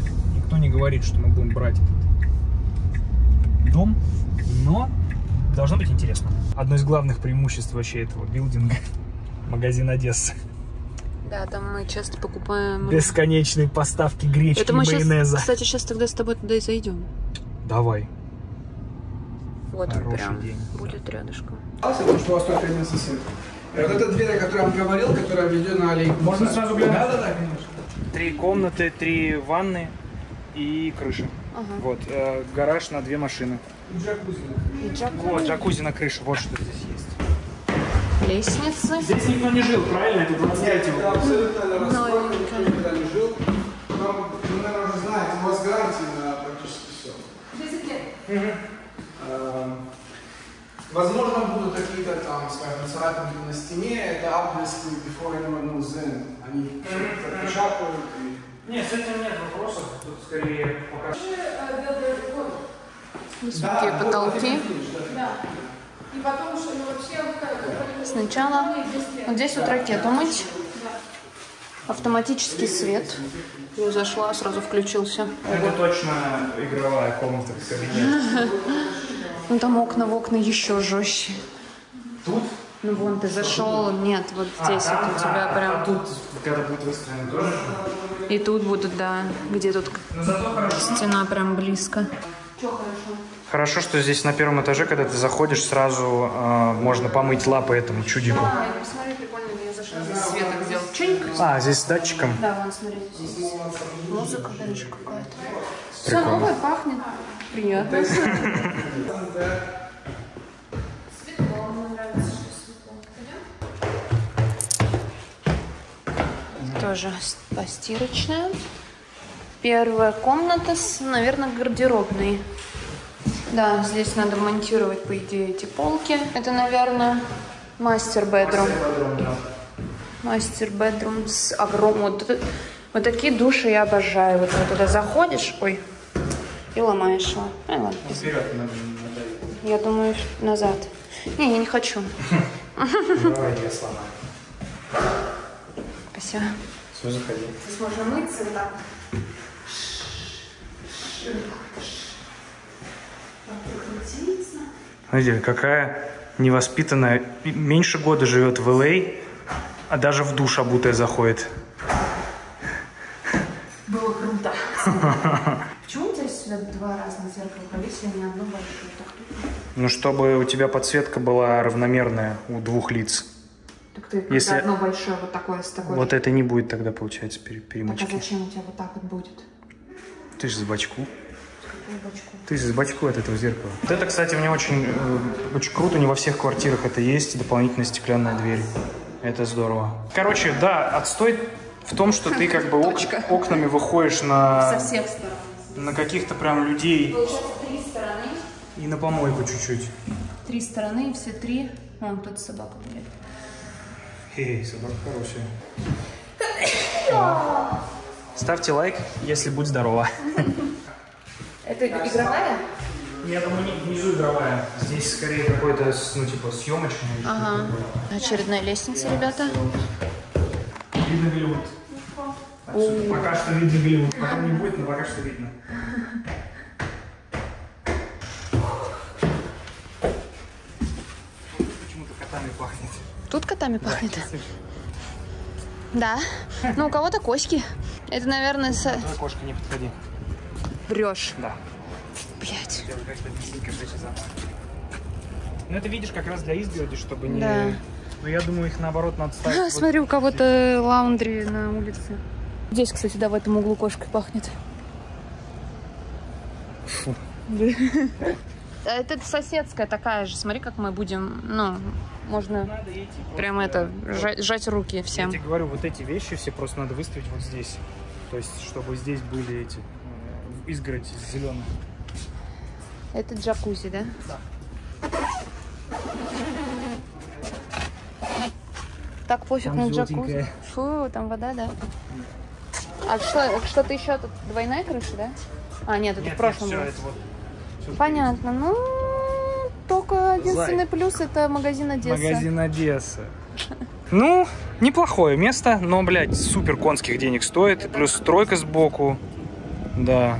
[SPEAKER 2] никто не говорит, что мы будем брать этот дом, но должно быть интересно. Одно из главных преимуществ вообще этого билдинга — магазин Одесса.
[SPEAKER 1] Да, там мы часто покупаем...
[SPEAKER 2] Бесконечные поставки гречки
[SPEAKER 1] Это
[SPEAKER 2] и
[SPEAKER 1] мы
[SPEAKER 2] майонеза.
[SPEAKER 1] Сейчас, кстати, сейчас тогда с тобой туда и зайдем.
[SPEAKER 2] Давай.
[SPEAKER 1] Вот он
[SPEAKER 2] Хороший
[SPEAKER 1] прям
[SPEAKER 2] день.
[SPEAKER 1] будет рядышком.
[SPEAKER 6] Потому что у вас только один сосед. И вот эта дверь, о которой я вам говорил, которая ведет на аллейку.
[SPEAKER 2] Можно сразу глянуть?
[SPEAKER 6] Да, да, да, конечно.
[SPEAKER 2] Три комнаты, три ванны и крыша.
[SPEAKER 1] Ага.
[SPEAKER 2] Вот, э, гараж на две машины.
[SPEAKER 6] И джакузи.
[SPEAKER 1] И джакузи.
[SPEAKER 2] Вот, джакузи на крыше, вот что здесь есть.
[SPEAKER 1] Лестница.
[SPEAKER 2] Здесь никто не жил, правильно? Это двадцать третий
[SPEAKER 6] Это абсолютно распорка, никто никогда не жил. Вам, вы, наверное, уже знаете, у вас гарантии на практически все.
[SPEAKER 3] десять лет.
[SPEAKER 6] Эм, Возможно, будут какие-то там, скажем, царапинки на стене, это отблески before anyone moves in. Они отпечатывают и...
[SPEAKER 2] Нет, с этим нет вопросов, тут скорее пока...
[SPEAKER 1] Высокие потолки.
[SPEAKER 3] Да. И потом, что ну, вообще...
[SPEAKER 1] Сначала вот здесь вот ракету мыть. Автоматический свет. Я зашла, сразу включился.
[SPEAKER 2] Это точно игровая комната в кабинете.
[SPEAKER 1] Ну там окна в окна еще жестче.
[SPEAKER 2] Тут?
[SPEAKER 1] Ну вон ты зашел, нет, вот здесь
[SPEAKER 2] а,
[SPEAKER 1] вот у тебя
[SPEAKER 2] а,
[SPEAKER 1] прям.
[SPEAKER 2] А тут, когда будет выстроено, тоже?
[SPEAKER 1] И тут будут, да, где тут стена прям близко. Че хорошо?
[SPEAKER 2] Хорошо, что здесь на первом этаже, когда ты заходишь, сразу э, можно помыть лапы этому чудику.
[SPEAKER 1] А, посмотри, прикольно, я зашла, здесь светок сделал. Ченьк.
[SPEAKER 2] А, здесь с датчиком?
[SPEAKER 1] Да, вон, смотри, здесь музыка даже какая-то. Все новое, пахнет. Приятно. Светло, мне нравится, что светло. Пойдем? Тоже постирочная. Первая комната с, наверное, гардеробной. Да, здесь надо монтировать, по идее, эти полки. Это, наверное, мастер-бедрум. Мастер-бедрум с огромным... Вот, вот такие души я обожаю. Вот ты туда заходишь, ой, и ломаешь его. Ай, ладно,
[SPEAKER 2] Вперед надо.
[SPEAKER 1] я думаю, назад. Не, я не хочу.
[SPEAKER 2] Давай я сломаю.
[SPEAKER 1] Спасибо.
[SPEAKER 2] Все, заходи.
[SPEAKER 1] Здесь можно мыться, да.
[SPEAKER 2] Смотрите, какая невоспитанная. Меньше года живет в Эл Эй, а даже в душ обутая заходит.
[SPEAKER 1] Было круто. Почему у тебя сюда два разных зеркала повесили, а не одно большое?
[SPEAKER 2] Ну, чтобы у тебя подсветка была равномерная у двух лиц.
[SPEAKER 1] Так ты,
[SPEAKER 2] Если...
[SPEAKER 1] когда одно большое вот такое с такой...
[SPEAKER 2] Вот это не будет тогда, получается, пере перемычки.
[SPEAKER 1] Так, а зачем у тебя вот так вот будет?
[SPEAKER 2] Ты же с бачку.
[SPEAKER 1] Какую бочку?
[SPEAKER 2] Ты же с бачку от этого зеркала. Вот это, кстати, мне очень, э, очень круто. Не во всех квартирах это есть. Дополнительная стеклянная дверь. Это здорово. Короче, да, отстой в том, что ты как бы ок окнами выходишь на...
[SPEAKER 1] Со всех сторон.
[SPEAKER 2] На каких-то прям людей.
[SPEAKER 1] Получается, три стороны.
[SPEAKER 2] И на помойку чуть-чуть.
[SPEAKER 1] Три стороны, и все три. Вон тут собака гуляет.
[SPEAKER 2] Эй, собака хорошая. Ставьте лайк, если будь здорова.
[SPEAKER 1] Это игровая?
[SPEAKER 2] Я думаю, не внизу игровая. Здесь скорее какой-то, ну, типа, съемочный.
[SPEAKER 1] Ага. Очередная лестница, ребята.
[SPEAKER 2] Видно Голливуд. Так что пока что видно Голливуд. Потом не будет, но пока что видно. Почему-то котами пахнет.
[SPEAKER 1] Тут котами пахнет? Да. Ну, у кого-то коськи. Это, наверное, с...
[SPEAKER 2] Давай, кошка, не подходи.
[SPEAKER 1] Врешь.
[SPEAKER 2] Да.
[SPEAKER 1] Блять.
[SPEAKER 2] Ну, это видишь как раз для изгороди, чтобы не...
[SPEAKER 1] Да.
[SPEAKER 2] Но я думаю, их наоборот надо ставить. Вот.
[SPEAKER 1] Смотри, у кого-то лаундри на улице. Здесь, кстати, да, в этом углу кошкой пахнет.
[SPEAKER 2] Фу.
[SPEAKER 1] Это соседская такая же. Смотри, как мы будем, ну, можно прям это, сжать, сжать руки всем.
[SPEAKER 2] Я тебе говорю, вот эти вещи все просто надо выставить вот здесь. То есть, чтобы здесь были эти, изгородь зеленые.
[SPEAKER 1] Это джакузи, да?
[SPEAKER 2] Да.
[SPEAKER 1] Так пофиг
[SPEAKER 2] Там
[SPEAKER 1] на джакузи.
[SPEAKER 2] желтенькая.
[SPEAKER 1] Фу, там вода, да. А что, что-то еще тут двойная крыша, да? А, нет, это
[SPEAKER 2] Нет,
[SPEAKER 1] в прошлом
[SPEAKER 2] нет,
[SPEAKER 1] было.
[SPEAKER 2] все, это вот, все
[SPEAKER 1] Понятно. Ну, только единственный плюс — это магазин Одесса.
[SPEAKER 2] Магазин Одесса. Ну, неплохое место, но, блядь, супер конских денег стоит. Плюс стройка сбоку. Да.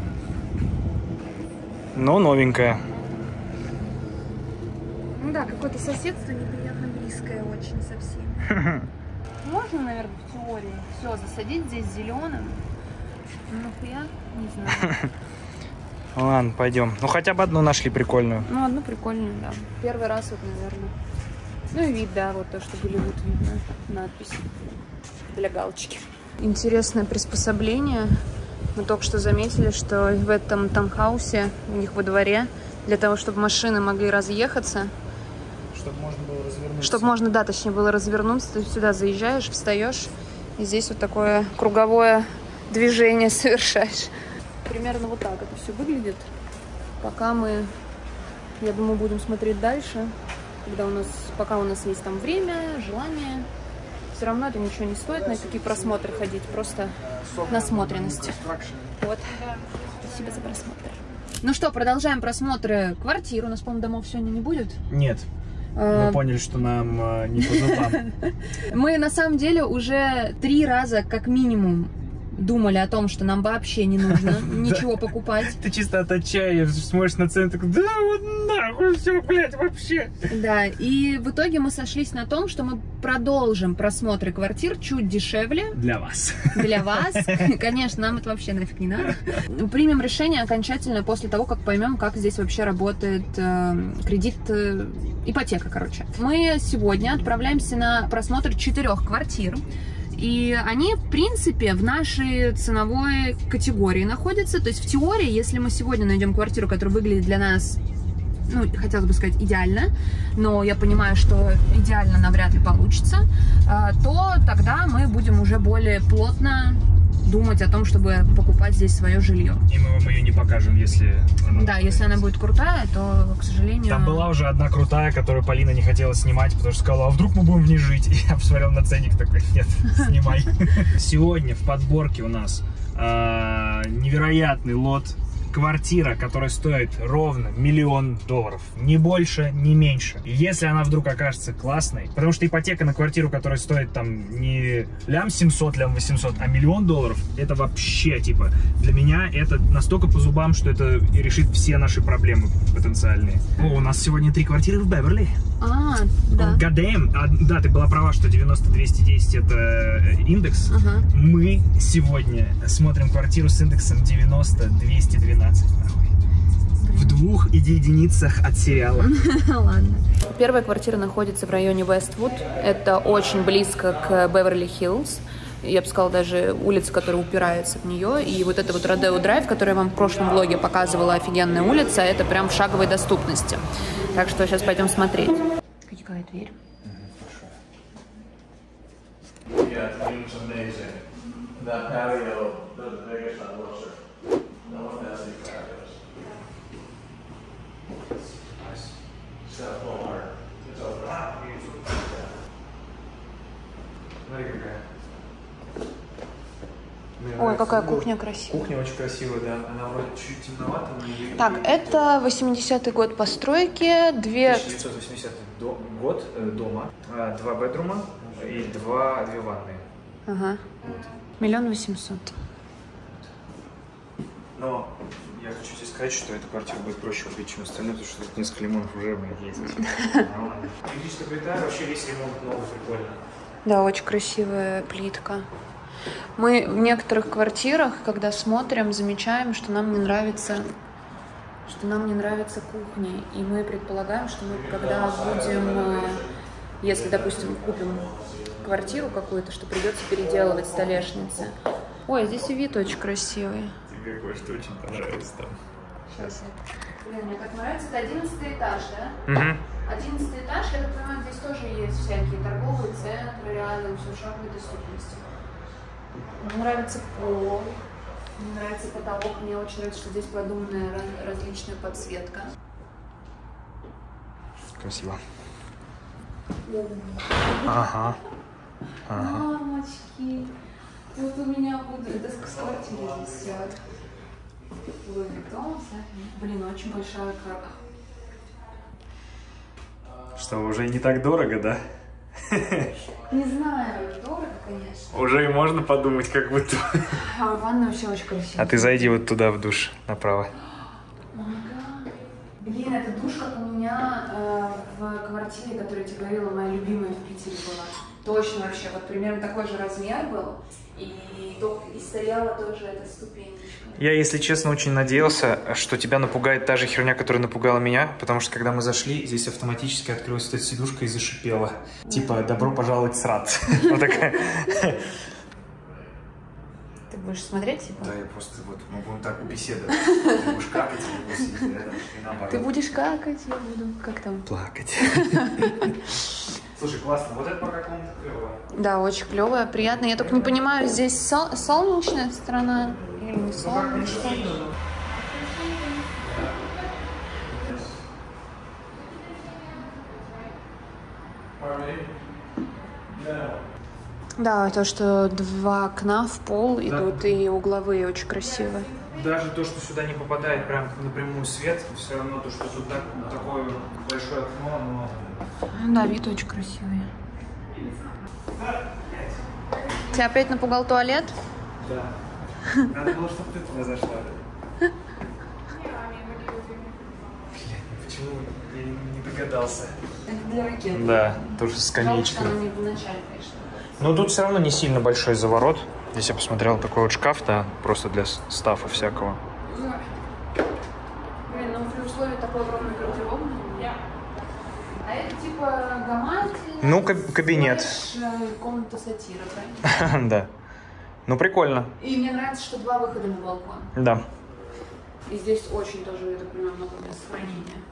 [SPEAKER 2] Но новенькая.
[SPEAKER 1] Ну да, какое-то соседство неприятно близкое очень со всеми. Можно, наверное, в теории все засадить здесь зеленым. Ну, нахуя? Не знаю.
[SPEAKER 2] Ладно, пойдем. Ну, хотя бы одну нашли прикольную.
[SPEAKER 1] Ну, одну прикольную, да. Первый раз вот, наверное. Ну и вид, да, вот то, что Голливуд видно. Надпись для галочки. Интересное приспособление. Мы только что заметили, что в этом таунхаусе у них во дворе для того, чтобы машины могли разъехаться.
[SPEAKER 2] Чтобы можно было развернуться.
[SPEAKER 1] Чтобы можно, да, точнее было развернуться. Ты сюда заезжаешь, встаешь, и здесь вот такое круговое движение совершаешь. Примерно вот так это все выглядит. Пока мы, я думаю, будем смотреть дальше. Когда у нас, пока у нас есть там время, желание. Все равно это ничего не стоит на такие просмотры ходить. Просто насмотренность. Вот. Спасибо за просмотр. Ну что, продолжаем просмотры квартир. У нас, по-моему, домов сегодня не будет.
[SPEAKER 2] Нет. Мы поняли, что нам э, не по зубам.
[SPEAKER 1] Мы на самом деле уже три раза как минимум думали о том, что нам вообще не нужно ничего покупать.
[SPEAKER 2] Ты чисто от отчаяния смотришь на цену, такой, да вот нахуй все, блядь, вообще.
[SPEAKER 1] Да, и в итоге мы сошлись на том, что мы продолжим просмотры квартир чуть дешевле.
[SPEAKER 2] Для вас.
[SPEAKER 1] Для вас. Конечно, нам это вообще нафиг не надо. Примем решение окончательно после того, как поймем, как здесь вообще работает э, кредит, э, ипотека, короче. Мы сегодня отправляемся на просмотр четырех квартир. И они, в принципе, в нашей ценовой категории находятся. То есть в теории, если мы сегодня найдем квартиру, которая выглядит для нас, ну, хотелось бы сказать, идеально, но я понимаю, что идеально навряд ли получится, то тогда мы будем уже более плотно думать о том, чтобы покупать здесь свое жилье.
[SPEAKER 2] И мы вам ее не покажем, если... Она
[SPEAKER 1] да, если она будет крутая, то, к сожалению...
[SPEAKER 2] Там была уже одна крутая, которую Полина не хотела снимать, потому что сказала, а вдруг мы будем в ней жить? И я посмотрел на ценник, такой, нет, снимай. Сегодня в подборке у нас невероятный лот. Квартира, которая стоит ровно миллион долларов. Ни больше, ни меньше. И если она вдруг окажется классной, потому что ипотека на квартиру, которая стоит там не лям семьсот, лям восемьсот, а миллион долларов, это вообще, типа, для меня это настолько по зубам, что это решит все наши проблемы потенциальные. О, у нас сегодня три квартиры в Беверли.
[SPEAKER 1] А, да.
[SPEAKER 2] God damn. А, да, ты была права, что девяносто двести десять это индекс.
[SPEAKER 1] Ага.
[SPEAKER 2] Мы сегодня смотрим квартиру с индексом девяносто двести двенадцать. В двух единицах от сериала.
[SPEAKER 1] Ладно. Первая квартира находится в районе Вествуд. Это очень близко к Беверли-Хиллз. Я бы сказала, даже улица, которая упирается в нее. И вот это вот Родео Драйв, который я вам в прошлом влоге показывала, офигенная улица, это прям в шаговой доступности. Так что сейчас пойдем смотреть. Какая дверь? Ой, какая кухня красивая.
[SPEAKER 2] Кухня очень красивая, да. Она вроде чуть темновата. Но...
[SPEAKER 1] Так, это восьмидесятый год постройки, две...
[SPEAKER 2] тысяча девятьсот восьмидесятый год э, дома, два бедрума и два, две ванны.
[SPEAKER 1] Ага. Миллион восемьсот.
[SPEAKER 2] Но я хочу тебе сказать, что эта квартира будет проще купить, чем остальные, потому что тут несколько лимонов уже есть. Электрическая плита, вообще весь ремонт новый, прикольно.
[SPEAKER 1] Да, очень красивая плитка. Мы в некоторых квартирах, когда смотрим, замечаем, что нам не нравится, что нам не нравится кухня, и мы предполагаем, что мы когда будем, если, допустим, купим квартиру какую-то, что придется переделывать столешницы. Ой, здесь и вид очень красивый.
[SPEAKER 2] Тебе кое-что очень понравится там.
[SPEAKER 1] Сейчас я... Блин, мне так нравится. Это одиннадцатый этаж, да?
[SPEAKER 2] Угу.
[SPEAKER 1] Одиннадцатый этаж, я так понимаю, здесь тоже есть всякие торговые центры, рядом, все в шаговой доступности. Мне нравится пол, мне нравится потолок, мне очень нравится, что здесь продуманная различная подсветка.
[SPEAKER 2] Красиво. Ага. Ага.
[SPEAKER 1] Мамочки, вот у меня будет, это с квартиры здесь все. Блин, очень большая карта.
[SPEAKER 2] Что, уже не так дорого, да?
[SPEAKER 1] Не знаю, дорого, конечно.
[SPEAKER 2] Уже и можно подумать, как будто.
[SPEAKER 1] А ванна вообще очень красивая.
[SPEAKER 2] А ты зайди вот туда, в душ, направо.
[SPEAKER 1] Блин, это душ, как у меня э, в квартире, которая, я тебе говорила, моя любимая в Питере была. Точно вообще, вот примерно такой же размер был. И, и стояла тоже эта ступенечка.
[SPEAKER 2] Я, если честно, очень надеялся, что тебя напугает та же херня, которая напугала меня, потому что, когда мы зашли, здесь автоматически открылась эта сидушка и зашипела. Типа, добро пожаловать в срат. Вот такая.
[SPEAKER 1] Ты будешь смотреть, типа?
[SPEAKER 2] Да, я просто вот, мы будем так беседовать. Ты будешь какать, я буду сидеть рядом, и наоборот.
[SPEAKER 1] Ты будешь какать, я буду, как там?
[SPEAKER 2] Плакать. Слушай, классно. Вот это пока комната клевая.
[SPEAKER 1] Да, очень клевая, приятная. Я только не понимаю, здесь сол солнечная сторона или не солнечная? Да, то, что два окна в пол идут, да. И угловые очень красивые.
[SPEAKER 2] Даже то, что сюда не попадает прям напрямую свет, все равно то, что тут так, такое большое окно, оно...
[SPEAKER 1] Да, вид очень красивый. Тебя опять напугал туалет?
[SPEAKER 2] Да. Надо было, чтобы ты туда зашла. Блин, почему я не догадался?
[SPEAKER 1] Это для ракеты.
[SPEAKER 2] Да, тоже с скамеечкой.
[SPEAKER 1] Жалко, что она не в начале, конечно.
[SPEAKER 2] Но тут все равно не сильно большой заворот. Здесь я посмотрел такой вот шкаф, да, просто для стафа всякого.
[SPEAKER 1] Блин, ну при условии такой огромной гардеробной. А это типа гамак?
[SPEAKER 2] Ну, каб кабинет.
[SPEAKER 1] Комната сатира, правильно?
[SPEAKER 2] Да. Ну, прикольно.
[SPEAKER 1] И мне нравится, что два выхода на балкон.
[SPEAKER 2] Да.
[SPEAKER 1] И здесь очень тоже, я так понимаю, много места хранения.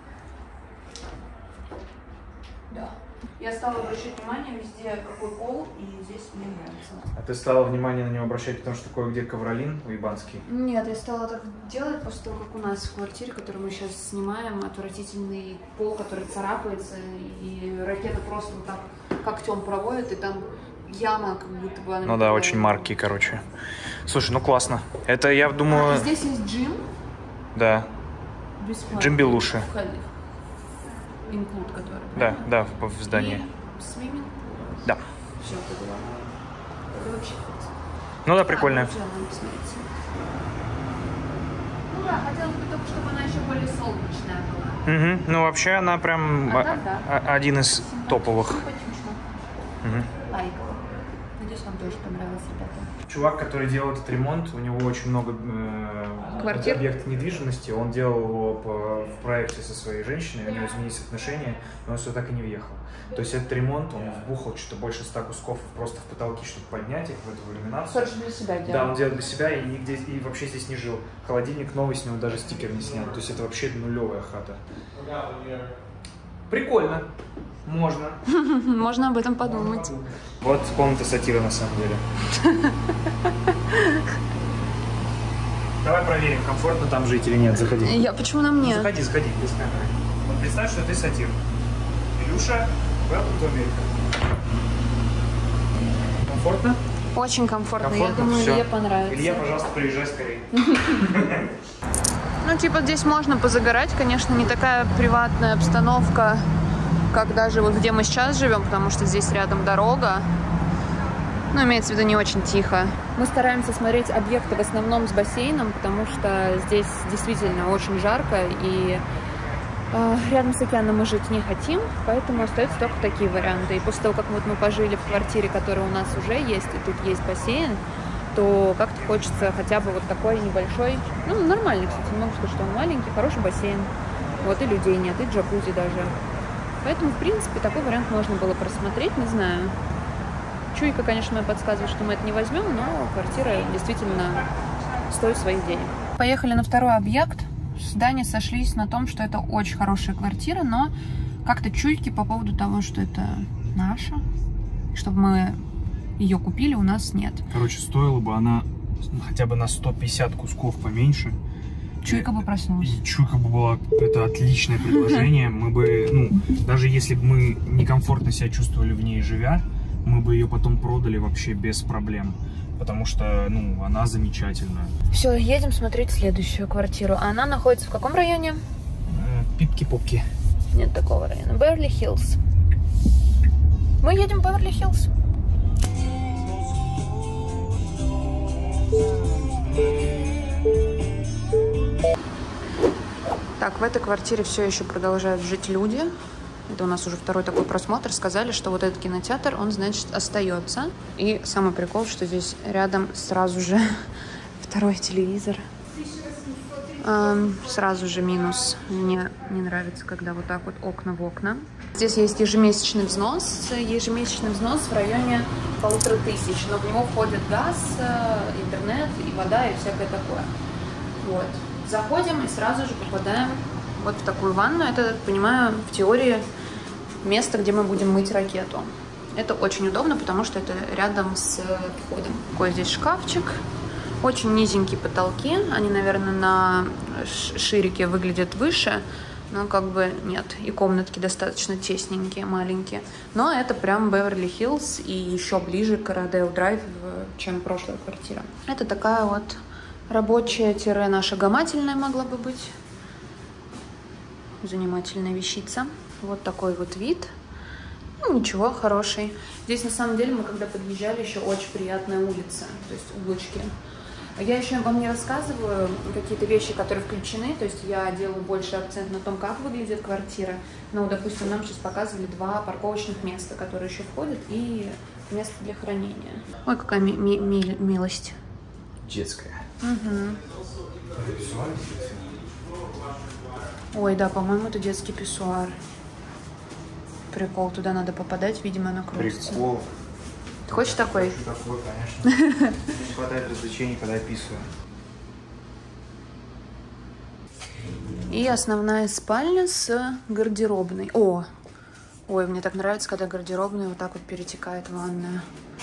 [SPEAKER 1] Да. Я стала обращать внимание везде, какой пол, и здесь мне нравится.
[SPEAKER 2] А ты стала внимание на него обращать, потому что кое-где ковролин уебанский?
[SPEAKER 1] Нет, я стала так делать после того, как у нас в квартире, которую мы сейчас снимаем, отвратительный пол, который царапается, и ракета просто вот так когтем проводит, и там яма, как будто бы она...
[SPEAKER 2] Ну да, очень марки, короче. Слушай, ну классно. Это, я думаю...
[SPEAKER 1] А, здесь есть джим.
[SPEAKER 2] Да.
[SPEAKER 1] Бесплатно.
[SPEAKER 2] Джим Белуши.
[SPEAKER 1] Инклюд, который.
[SPEAKER 2] Да, да, в, в здании.
[SPEAKER 1] Свиминг?
[SPEAKER 2] Да.
[SPEAKER 1] Все, это вообще.
[SPEAKER 2] Ну да, прикольно.
[SPEAKER 1] А, ну да, хотелось бы только, чтобы она еще более солнечная была.
[SPEAKER 2] Угу. Ну вообще она прям
[SPEAKER 1] а, да, да.
[SPEAKER 2] один из топовых.
[SPEAKER 1] Угу. Лайк. Надеюсь, вам тоже понравилось, ребята.
[SPEAKER 2] Чувак, который делал этот ремонт, у него очень много э,
[SPEAKER 1] квартир,
[SPEAKER 2] объектов недвижимости. Он делал его по, в проекте со своей женщиной, у него изменились отношения, но он все так и не въехал. То есть этот ремонт, он вбухал что-то больше ста кусков просто в потолки, чтобы поднять их в эту иллюминацию.
[SPEAKER 1] Короче, для себя делал.
[SPEAKER 2] Да, он делал для себя и, нигде, и вообще здесь не жил. Холодильник новый, с него даже стикер не снял. То есть это вообще нулевая хата. Прикольно. Можно.
[SPEAKER 1] Можно об этом подумать.
[SPEAKER 2] Вот комната сатира на самом деле. Давай проверим, комфортно там жить или нет. Заходи.
[SPEAKER 1] Я почему на мне?
[SPEAKER 2] Заходи, заходи, без камеры. Вот представь, что ты сатир. Илюша, welcome to America. Комфортно?
[SPEAKER 1] Очень комфортно.
[SPEAKER 2] Комфортно?
[SPEAKER 1] Я думаю,
[SPEAKER 2] Все.
[SPEAKER 1] Илье понравится.
[SPEAKER 2] Илья, пожалуйста, приезжай скорее.
[SPEAKER 1] Ну, типа, здесь можно позагорать. Конечно, не такая приватная обстановка, как даже вот где мы сейчас живем, потому что здесь рядом дорога. Ну, имеется в виду, не очень тихо. Мы стараемся смотреть объекты в основном с бассейном, потому что здесь действительно очень жарко, и э, рядом с океаном мы жить не хотим, поэтому остаются только такие варианты. И после того, как вот мы пожили в квартире, которая у нас уже есть, и тут есть бассейн, то как-то хочется хотя бы вот такой небольшой, ну, нормальный, кстати, не могу сказать, что он маленький, хороший бассейн. Вот, и людей нет, и джакузи даже. Поэтому, в принципе, такой вариант можно было просмотреть, не знаю. Чуйка, конечно, мне подсказывает, что мы это не возьмем, но квартира действительно стоит своих денег. Поехали на второй объект. С Даней сошлись на том, что это очень хорошая квартира, но как-то чуйки по поводу того, что это наша, чтобы мы ее купили, у нас нет.
[SPEAKER 2] Короче, стоила бы она хотя бы на сто пятьдесят кусков поменьше.
[SPEAKER 1] Чуйка бы проснулась.
[SPEAKER 2] Чуйка бы была, это отличное предложение. Мы бы, ну, даже если бы мы некомфортно себя чувствовали в ней живя, мы бы ее потом продали вообще без проблем. Потому что, ну, она замечательная.
[SPEAKER 1] Все, едем смотреть следующую квартиру. Она находится в каком районе?
[SPEAKER 2] Пипки-попки.
[SPEAKER 1] Нет такого района. Беверли-Хиллз. Мы едем в Беверли-Хиллз. Так, в этой квартире все еще продолжают жить люди. Это у нас уже второй такой просмотр. Сказали, что вот этот кинотеатр, он, значит, остается. И самый прикол, что здесь рядом сразу же второй телевизор. Эм, сразу же минус. Мне не нравится, когда вот так вот окна в окна. Здесь есть ежемесячный взнос. Ежемесячный взнос в районе полутора тысяч. Но в него входит газ, интернет и вода и всякое такое. Вот. Заходим и сразу же попадаем вот в такую ванну. Это, я понимаю, в теории место, где мы будем мыть ракету. Это очень удобно, потому что это рядом с входом. Такой здесь шкафчик. Очень низенькие потолки. Они, наверное, на ширике выглядят выше, но как бы нет. И комнатки достаточно тесненькие, маленькие. Но это прям Беверли-Хиллз и еще ближе к Родео Драйв, чем прошлая квартира. Это такая вот рабочая-наша гамательная могла бы быть. Занимательная вещица. Вот такой вот вид. Ну, ничего, хороший. Здесь, на самом деле, мы когда подъезжали, еще очень приятная улица. То есть улочки. Я еще вам не рассказываю какие-то вещи, которые включены. То есть я делаю больше акцент на том, как выглядит квартира. Ну, допустим, нам сейчас показывали два парковочных места, которые еще входят, и место для хранения. Ой, какая ми ми ми милость.
[SPEAKER 2] Детская.
[SPEAKER 1] Угу. Ой, да, по-моему, это детский писсуар. Прикол, туда надо попадать, видимо, она крутится.
[SPEAKER 2] Прикол.
[SPEAKER 1] Ты хочешь такой?
[SPEAKER 2] Хочу такой, конечно. Не хватает развлечений, когда я писаю.
[SPEAKER 1] И основная спальня с гардеробной. О! Ой, мне так нравится, когда гардеробная вот так вот перетекает в ванную.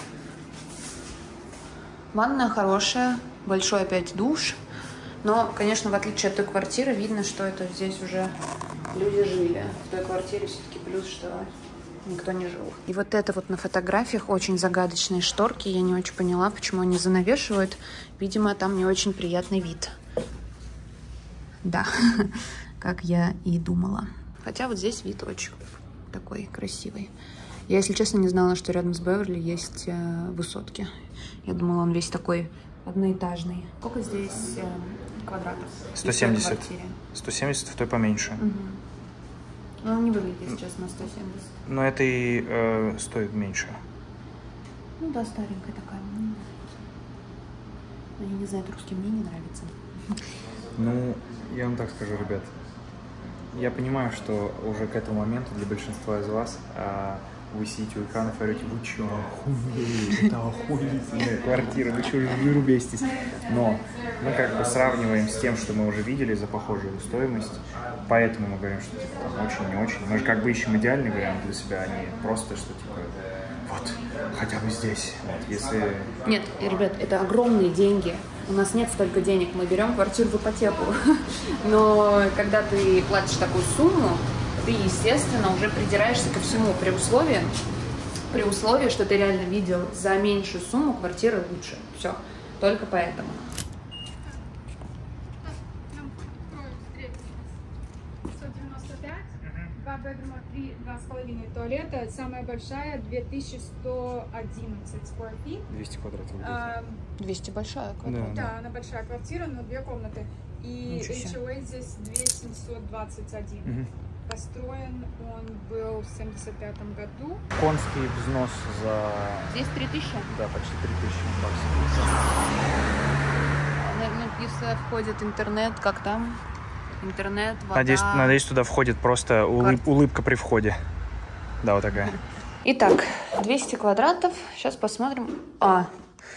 [SPEAKER 1] Ванная хорошая, большой опять душ. Но, конечно, в отличие от той квартиры, видно, что это здесь уже люди жили. В той квартире все-таки плюс, что никто не жил. И вот это вот на фотографиях очень загадочные шторки. Я не очень поняла, почему они занавешивают. Видимо, там не очень приятный вид. Да, как я и думала. Хотя вот здесь вид очень такой красивый. Я, если честно, не знала, что рядом с Беверли есть э, высотки. Я думала, он весь такой одноэтажный. Сколько здесь э, квадратов?
[SPEAKER 2] сто семьдесят. сто семьдесят, в той поменьше.
[SPEAKER 1] Угу. Ну, он не выглядит сейчас на сто семьдесят.
[SPEAKER 2] Но это и э, стоит меньше.
[SPEAKER 1] Ну да, старенькая такая. Мне не нравится. Но я не знаю, русский мне не нравится.
[SPEAKER 2] Ну, я вам так скажу, ребят. Я понимаю, что уже к этому моменту для большинства из вас а, вы сидите у экранов и говорите, вы что, охуели, это охуительная квартира, вы что, жиру беситесь? Но мы как бы сравниваем с тем, что мы уже видели за похожую стоимость, поэтому мы говорим, что типа, там очень не очень. Мы же как бы ищем идеальный вариант для себя, а не просто, что типа, вот, хотя бы здесь. Вот, если...
[SPEAKER 1] Нет, ребят, это огромные деньги. У нас нет столько денег, мы берем квартиру в ипотеку. Но когда ты платишь такую сумму, ты, естественно, уже придираешься ко всему при условии, при условии, что ты реально видел за меньшую сумму квартиры лучше. Все, только поэтому.
[SPEAKER 3] пятьсот девяносто пять, два бедрума, три, два с половиной туалета, самая большая две тысячи сто одиннадцать square feet.
[SPEAKER 2] двести квадратов.
[SPEAKER 3] А,
[SPEAKER 1] двести большая
[SPEAKER 2] Да,
[SPEAKER 3] да,
[SPEAKER 2] да.
[SPEAKER 3] она большая квартира, но две комнаты. И эйч о эй здесь две тысячи семьсот двадцать один.
[SPEAKER 2] Угу.
[SPEAKER 3] Построен он был в семьдесят пятом году.
[SPEAKER 2] Конский взнос за...
[SPEAKER 1] Здесь три тысячи?
[SPEAKER 2] Да, почти три тысячи баксов.
[SPEAKER 1] Наверное, если входит интернет, как там? Интернет, вода...
[SPEAKER 2] Надеюсь, надеюсь, туда входит просто улыб, улыбка при входе. Да, вот такая.
[SPEAKER 1] Итак, двести квадратов. Сейчас посмотрим. А.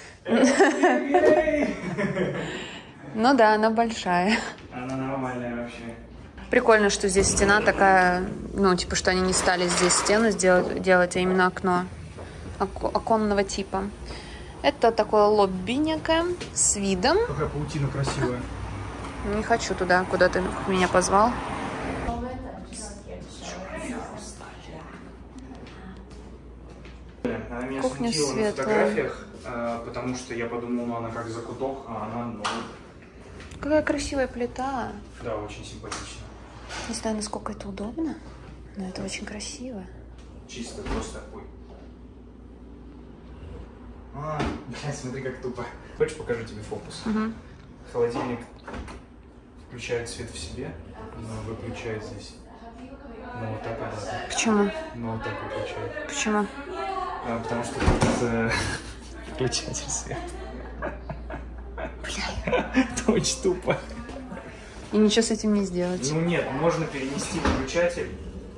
[SPEAKER 1] Ну да, она большая.
[SPEAKER 2] Она нормальная вообще.
[SPEAKER 1] Прикольно, что здесь стена такая, ну, типа, что они не стали здесь стену сделать, делать, а именно окно. Око оконного типа. Это такое лобби некое с видом.
[SPEAKER 2] Какая паутина красивая.
[SPEAKER 1] Не хочу туда, куда ты меня позвал.
[SPEAKER 2] Она меня
[SPEAKER 1] Кухня
[SPEAKER 2] смутила на
[SPEAKER 1] светлая.
[SPEAKER 2] фотографиях, потому что я подумал, ну она как закуток, а она, ну...
[SPEAKER 1] Какая красивая плита.
[SPEAKER 2] Да, очень симпатично.
[SPEAKER 1] Не знаю, насколько это удобно, но это очень красиво.
[SPEAKER 2] Чисто просто, ой, А, блядь, смотри, как тупо. Хочешь, покажу тебе фокус?
[SPEAKER 1] Угу.
[SPEAKER 2] Холодильник включает свет в себе, но выключает здесь. Ну, вот так вот.
[SPEAKER 1] Почему?
[SPEAKER 2] Ну, вот так выключает.
[SPEAKER 1] Почему?
[SPEAKER 2] А, потому что это выключатель света. Это очень тупо.
[SPEAKER 1] И ничего с этим не сделать.
[SPEAKER 2] Ну нет, можно перенести выключатель.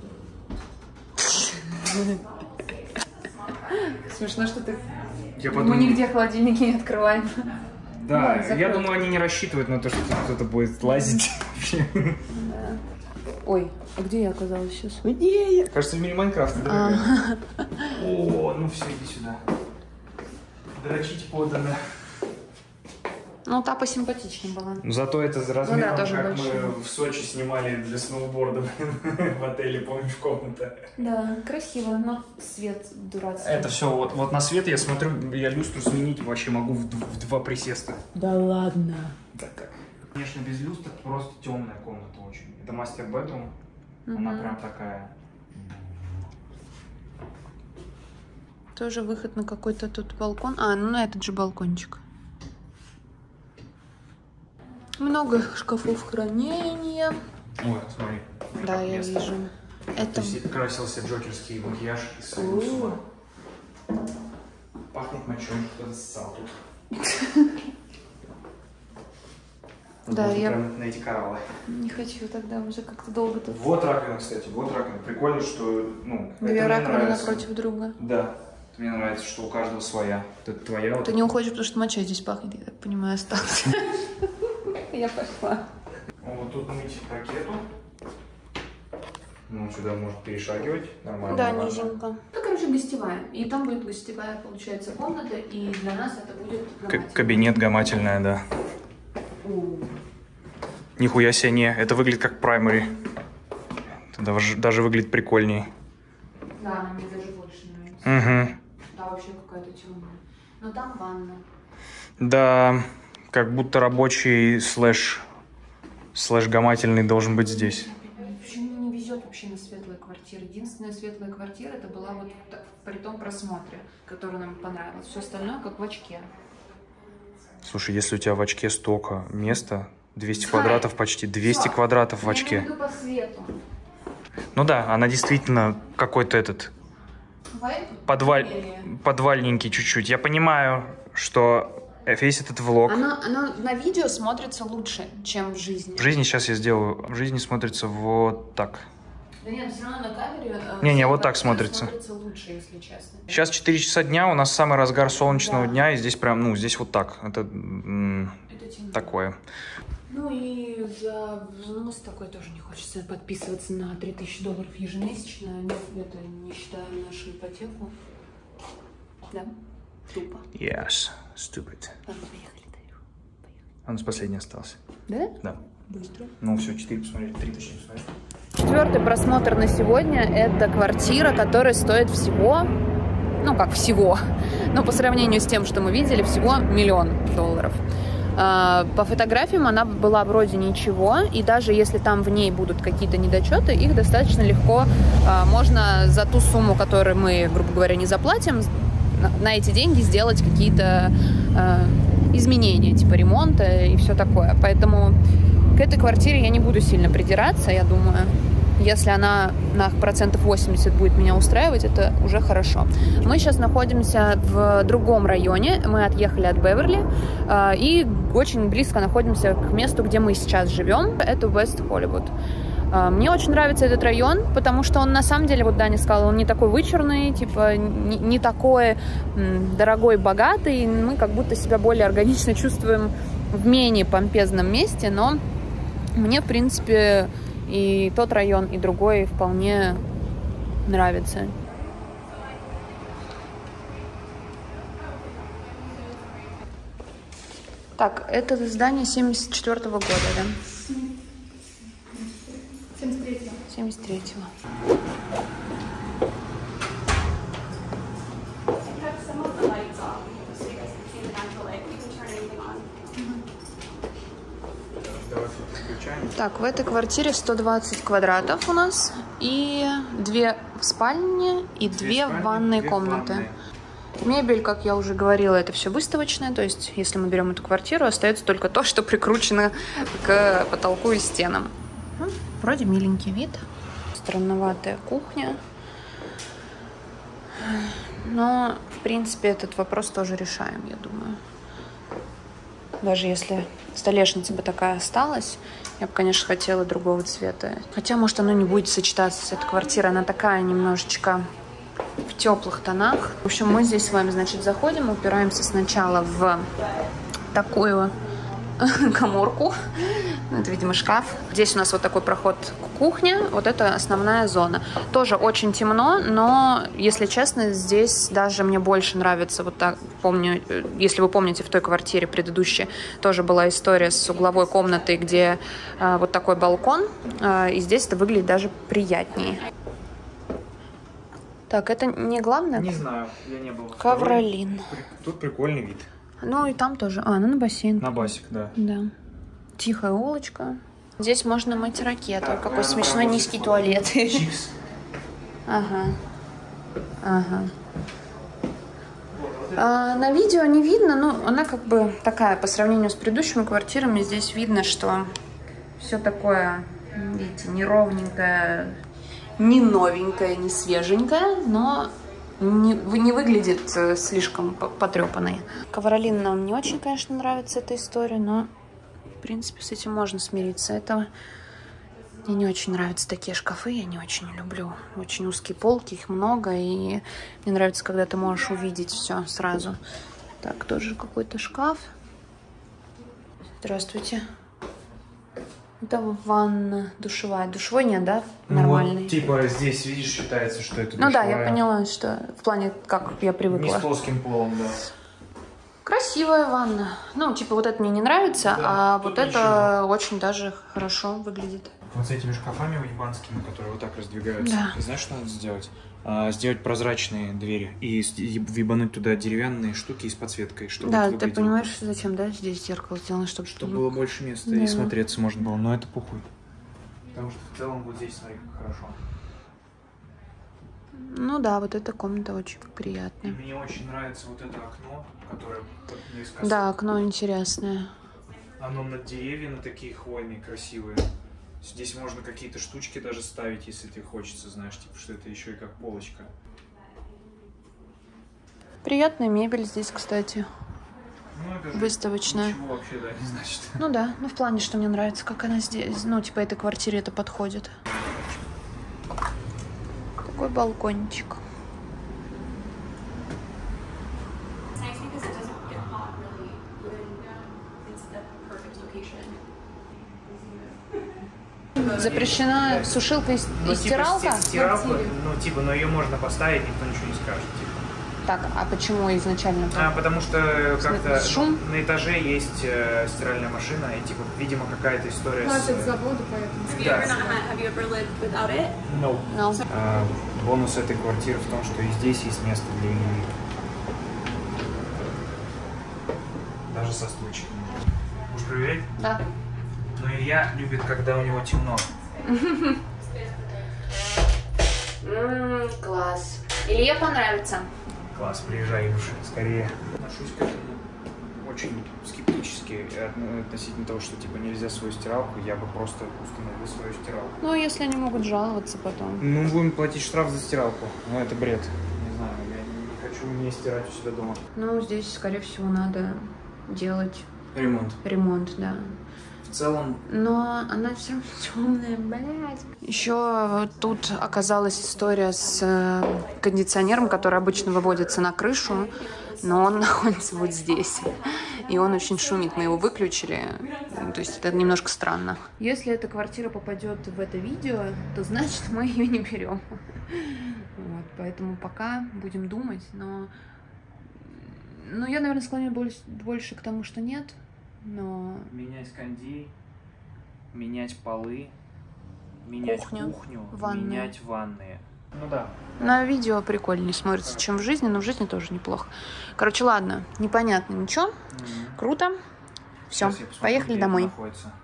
[SPEAKER 1] Смешно, что ты...
[SPEAKER 2] Я
[SPEAKER 1] Мы
[SPEAKER 2] подумал...
[SPEAKER 1] нигде холодильники не открываем.
[SPEAKER 2] Да,
[SPEAKER 1] Ну,
[SPEAKER 2] я думаю, они не рассчитывают на то, что тут кто-то будет лазить.
[SPEAKER 1] Да. Ой, а где я оказалась сейчас? Где я?
[SPEAKER 2] Кажется, в мире Майнкрафта, дорогая. О, ну все, иди сюда. Дрочить подано.
[SPEAKER 1] Ну, та посимпатичнее была.
[SPEAKER 2] Зато это за размером,
[SPEAKER 1] Ну да, тоже
[SPEAKER 2] как
[SPEAKER 1] большой.
[SPEAKER 2] мы в Сочи снимали для сноуборда в отеле, помнишь, комната.
[SPEAKER 1] Да, красиво, но свет дурацкий.
[SPEAKER 2] Это все, вот, вот на свет я смотрю, я люстру сменить вообще могу в, д- в два присеста.
[SPEAKER 1] Да ладно.
[SPEAKER 2] Да так. Конечно, без люстры просто темная комната очень. Это мастер-бедрум, она прям такая.
[SPEAKER 1] Тоже выход на какой-то тут балкон. А, ну на этот же балкончик. Много шкафов хранения.
[SPEAKER 2] Ой, смотри.
[SPEAKER 1] Да,
[SPEAKER 2] как
[SPEAKER 1] я
[SPEAKER 2] место.
[SPEAKER 1] вижу.
[SPEAKER 2] То
[SPEAKER 1] Это...
[SPEAKER 2] есть красился джокерский макияж из соуса. Пахнет мочой, кто-то ссал тут.
[SPEAKER 1] Да,
[SPEAKER 2] Можно
[SPEAKER 1] я
[SPEAKER 2] прям на эти кораллы.
[SPEAKER 1] не хочу тогда уже как-то долго тут.
[SPEAKER 2] Вот раковина, кстати, вот раковина. Прикольно, что, ну,
[SPEAKER 1] Две
[SPEAKER 2] это мне
[SPEAKER 1] раковины
[SPEAKER 2] нравится.
[SPEAKER 1] напротив друга.
[SPEAKER 2] Да. Это мне нравится, что у каждого своя. Вот это твоя. Вот
[SPEAKER 1] Ты не уходишь, потому что моча здесь пахнет, я так понимаю, осталось. Я пошла.
[SPEAKER 2] Вот тут мыть ракету. Ну, сюда можно перешагивать. Нормально.
[SPEAKER 1] Да,
[SPEAKER 2] нормально.
[SPEAKER 1] низенько. Ну, короче, гостевая. И там будет гостевая, получается, комната, и для нас это будет
[SPEAKER 2] К- кабинет гамательная, да. Нихуя себе не. Это выглядит как праймари. Это даже, даже выглядит прикольней.
[SPEAKER 1] Да, мне даже больше нравится.
[SPEAKER 2] Угу.
[SPEAKER 1] Да, вообще какая-то темная. Но там ванна.
[SPEAKER 2] Да, как будто рабочий слэш, слэш гамательный должен быть здесь.
[SPEAKER 1] Почему мне не везет вообще на светлые квартиры? Единственная светлая квартира это была вот та- при том просмотре, который нам понравилось. Все остальное как в очке.
[SPEAKER 2] Слушай, если у тебя в очке столько места, двести
[SPEAKER 1] Знаю.
[SPEAKER 2] квадратов почти, двести
[SPEAKER 1] Всё.
[SPEAKER 2] квадратов в
[SPEAKER 1] Я
[SPEAKER 2] очке.
[SPEAKER 1] имею в виду по свету.
[SPEAKER 2] Ну да, она действительно какой-то этот
[SPEAKER 1] Поэтому
[SPEAKER 2] подваль,
[SPEAKER 1] доверие.
[SPEAKER 2] подвальненький чуть-чуть. Я понимаю, что весь этот влог...
[SPEAKER 1] Она, она на видео смотрится лучше, чем в жизни.
[SPEAKER 2] В жизни сейчас я сделаю, в жизни смотрится вот так.
[SPEAKER 1] Да нет, все равно на камере... э,
[SPEAKER 2] Не-не,
[SPEAKER 1] вся
[SPEAKER 2] вот так
[SPEAKER 1] квартира
[SPEAKER 2] смотрится.
[SPEAKER 1] смотрится лучше, если честно.
[SPEAKER 2] Сейчас четыре часа дня, у нас самый разгар солнечного
[SPEAKER 1] Да.
[SPEAKER 2] дня, и здесь прям, ну, здесь вот так. Это м,
[SPEAKER 1] Это темно.
[SPEAKER 2] такое.
[SPEAKER 1] Ну и за взнос такой тоже не хочется подписываться на три тысячи долларов ежемесячно. Нет, это не считая нашу ипотеку. Да? Тупо.
[SPEAKER 2] Yes, stupid.
[SPEAKER 1] Ладно, поехали, Дарю.
[SPEAKER 2] А у нас последний остался.
[SPEAKER 1] Да?
[SPEAKER 2] Да.
[SPEAKER 1] Быстро.
[SPEAKER 2] Ну все, четыре посмотреть, три точнее посмотреть.
[SPEAKER 1] Четвертый просмотр на сегодня – это квартира, которая стоит всего, ну как всего, но по сравнению с тем, что мы видели, всего миллион долларов. А, по фотографиям она была вроде ничего, и даже если там в ней будут какие-то недочеты, их достаточно легко а, можно за ту сумму, которую мы, грубо говоря, не заплатим, на, на эти деньги сделать какие-то а, изменения, типа ремонта и все такое. Поэтому к этой квартире я не буду сильно придираться, я думаю. Если она на процентов восемьдесят будет меня устраивать, это уже хорошо. Мы сейчас находимся в другом районе. Мы отъехали от Беверли э, и очень близко находимся к месту, где мы сейчас живем. Это Вест Холливуд. Э, мне очень нравится этот район, потому что он на самом деле, вот Даня сказал, он не такой вычурный, типа не, не такой м, дорогой, богатый. Мы как будто себя более органично чувствуем в менее помпезном месте, но мне, в принципе, и тот район, и другой вполне нравится. Так, это здание семьдесят четвёртого года, да?
[SPEAKER 3] семьдесят третьего.
[SPEAKER 1] семьдесят третьего.
[SPEAKER 4] Have some of the lights off so you guys can see the natural light. You can turn anything on.
[SPEAKER 2] Давай включаем.
[SPEAKER 1] Так, в этой квартире сто двадцать квадратов у нас. И две в спальне, и две,
[SPEAKER 2] спальни,
[SPEAKER 1] ванные
[SPEAKER 2] две
[SPEAKER 1] комнаты.
[SPEAKER 2] ванные.
[SPEAKER 1] Мебель, как я уже говорила, это все выставочное. То есть, если мы берем эту квартиру, остается только то, что прикручено к потолку и стенам. Ну, вроде миленький вид. Странноватая кухня. Но, в принципе, этот вопрос тоже решаем, я думаю. Даже если столешница бы такая осталась, я бы, конечно, хотела другого цвета. Хотя, может, оно не будет сочетаться с этой квартирой. Она такая немножечко в теплых тонах. В общем, мы здесь с вами, значит, заходим, упираемся сначала в такую каморку. Это, видимо, шкаф. Здесь у нас вот такой проход к кухне. Вот это основная зона. Тоже очень темно, но, если честно, здесь даже мне больше нравится. Вот так, помню, если вы помните, в той квартире предыдущей тоже была история с угловой комнатой, где э, вот такой балкон. Э, и здесь это выглядит даже приятнее. Так, это не главное?
[SPEAKER 2] Не знаю, я не был.
[SPEAKER 1] Ковролин.
[SPEAKER 2] Тут прикольный вид.
[SPEAKER 1] Ну и там тоже. А, ну на бассейн.
[SPEAKER 2] На басик, да.
[SPEAKER 1] Да. Тихая улочка. Здесь можно мыть ракету. Какой смешной низкий туалет.
[SPEAKER 2] Чикс.
[SPEAKER 1] Ага. Ага. А, на видео не видно, но она как бы такая, по сравнению с предыдущими квартирами, здесь видно, что все такое, видите, неровненькое, не новенькое, не свеженькое, но не, не выглядит слишком потрепанной. Ковролин нам не очень, конечно, нравится эта история, но, в принципе, с этим можно смириться. Это мне не очень нравятся такие шкафы, я не очень люблю. Очень узкие полки, их много, и мне нравится, когда ты можешь увидеть все сразу. Так, тоже какой-то шкаф. Здравствуйте. Это ванна, душевая. Душевой нет, да? Нормальный.
[SPEAKER 2] Ну, вот, типа здесь, видишь, считается, что это
[SPEAKER 1] Ну
[SPEAKER 2] душевая.
[SPEAKER 1] да, я поняла, что в плане, как я привыкла.
[SPEAKER 2] Не с плоским полом, да.
[SPEAKER 1] Красивая ванна. Ну, типа, вот это мне не нравится,
[SPEAKER 2] Да,
[SPEAKER 1] а вот
[SPEAKER 2] ничего.
[SPEAKER 1] Это очень даже хорошо выглядит.
[SPEAKER 2] Вот с этими шкафами уебанскими, которые вот так раздвигаются.
[SPEAKER 1] Да.
[SPEAKER 2] Ты знаешь, что надо сделать? А, сделать прозрачные двери и въебануть туда деревянные штуки с подсветкой, чтобы
[SPEAKER 1] Да,
[SPEAKER 2] это
[SPEAKER 1] ты
[SPEAKER 2] выглядело.
[SPEAKER 1] понимаешь, зачем, да, здесь зеркало сделано, чтобы...
[SPEAKER 2] Чтобы было больше места
[SPEAKER 1] Да.
[SPEAKER 2] и смотреться можно было, но это похуй. Потому что в целом вот здесь, смотри, как хорошо.
[SPEAKER 1] Ну да, вот эта комната очень
[SPEAKER 2] И
[SPEAKER 1] приятная.
[SPEAKER 2] мне очень нравится вот это окно, которое вот наискосок.
[SPEAKER 1] Да, окно интересное.
[SPEAKER 2] Оно над деревьями такие хвойные, красивые. Здесь можно какие-то штучки даже ставить, если тебе хочется, знаешь, типа, что это еще и как полочка.
[SPEAKER 1] Приятная мебель здесь, кстати.
[SPEAKER 2] Ну, это же
[SPEAKER 1] Выставочная.
[SPEAKER 2] ничего вообще, да, не значит.
[SPEAKER 1] Ну да, ну в плане, что мне нравится, как она здесь, ну, типа, этой квартире это подходит. Такой балкончик.
[SPEAKER 4] It's nice because it doesn't get hot really when it's the perfect location.
[SPEAKER 1] Запрещена сушилка и,
[SPEAKER 2] Ну,
[SPEAKER 1] и стиралка?
[SPEAKER 2] Типа, стиралка, ну, типа, но ее можно поставить, никто ничего не скажет, типа.
[SPEAKER 1] Так, а почему изначально?
[SPEAKER 2] А, потому что как-то
[SPEAKER 1] Шум?
[SPEAKER 2] ну, на этаже есть э, стиральная машина, и, типа, видимо, какая-то история
[SPEAKER 3] Платят
[SPEAKER 2] с...
[SPEAKER 3] за воду, поэтому.
[SPEAKER 4] Have you
[SPEAKER 2] Да.
[SPEAKER 4] ever not have you ever lived without it?
[SPEAKER 2] No.
[SPEAKER 1] No.
[SPEAKER 2] А, бонус этой квартиры в том, что и здесь есть место для Ильи. Даже со стульчиком. Будешь проверять?
[SPEAKER 1] Да.
[SPEAKER 2] Но Илья любит, когда у него темно.
[SPEAKER 1] Ммм, класс. Илье понравится.
[SPEAKER 2] Класс, приезжай уже скорее. Отношусь к этому очень скептически относительно того, что типа нельзя свою стиралку, я бы просто установил свою стиралку.
[SPEAKER 1] Ну, если они могут жаловаться потом.
[SPEAKER 2] Ну, будем платить штраф за стиралку. Ну, это бред. Не знаю, я не хочу не стирать у себя дома.
[SPEAKER 1] Ну, здесь, скорее всего, надо делать
[SPEAKER 2] Ремонт.
[SPEAKER 1] ремонт, да.
[SPEAKER 2] В целом...
[SPEAKER 1] Но она все равно темная, блядь. Еще тут оказалась история с э, кондиционером, который обычно выводится на крышу, но он находится вот здесь. И он очень шумит. Мы его выключили. То есть это немножко странно. Если эта квартира попадет в это видео, то значит мы ее не берем. Вот, поэтому пока будем думать, но... Ну, я, наверное, склоняюсь больше, больше к тому, что нет. Но...
[SPEAKER 2] Менять кондей, менять полы, менять
[SPEAKER 1] Кухню,
[SPEAKER 2] кухню,
[SPEAKER 1] ванную.
[SPEAKER 2] менять ванные. Ну да.
[SPEAKER 1] На видео прикольнее смотрится, чем в жизни, но в жизни тоже неплохо. Короче, ладно, непонятно ничего.
[SPEAKER 2] Мгм.
[SPEAKER 1] Круто. Все,
[SPEAKER 2] Сейчас я посмотрю,
[SPEAKER 1] поехали
[SPEAKER 2] где это
[SPEAKER 1] домой.
[SPEAKER 2] находится.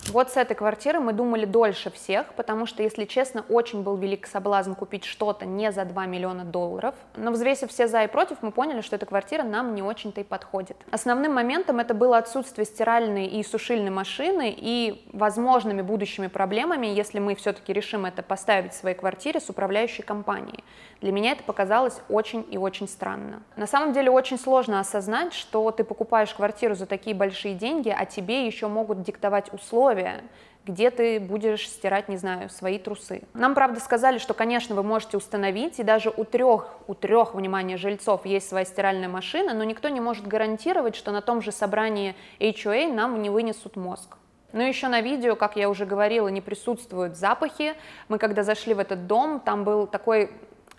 [SPEAKER 1] Вот с этой квартиры мы думали дольше всех, потому что, если честно, очень был велик соблазн купить что-то не за два миллиона долларов. Но взвесив все за и против, мы поняли, что эта квартира нам не очень-то и подходит. Основным моментом это было отсутствие стиральной и сушильной машины и возможными будущими проблемами, если мы все-таки решим это поставить в своей квартире с управляющей компанией. Для меня это показалось очень и очень странно. На самом деле очень сложно осознать, что ты покупаешь квартиру за такие большие деньги, а тебе еще могут диктовать условия, где ты будешь стирать, не знаю, свои трусы. Нам, правда, сказали, что, конечно, вы можете установить, и даже у трех, у трех, внимание, жильцов есть своя стиральная машина, но никто не может гарантировать, что на том же собрании эйч о эй нам не вынесут мозг. Ну, еще на видео, как я уже говорила, не присутствуют запахи. Мы, когда зашли в этот дом, там был такой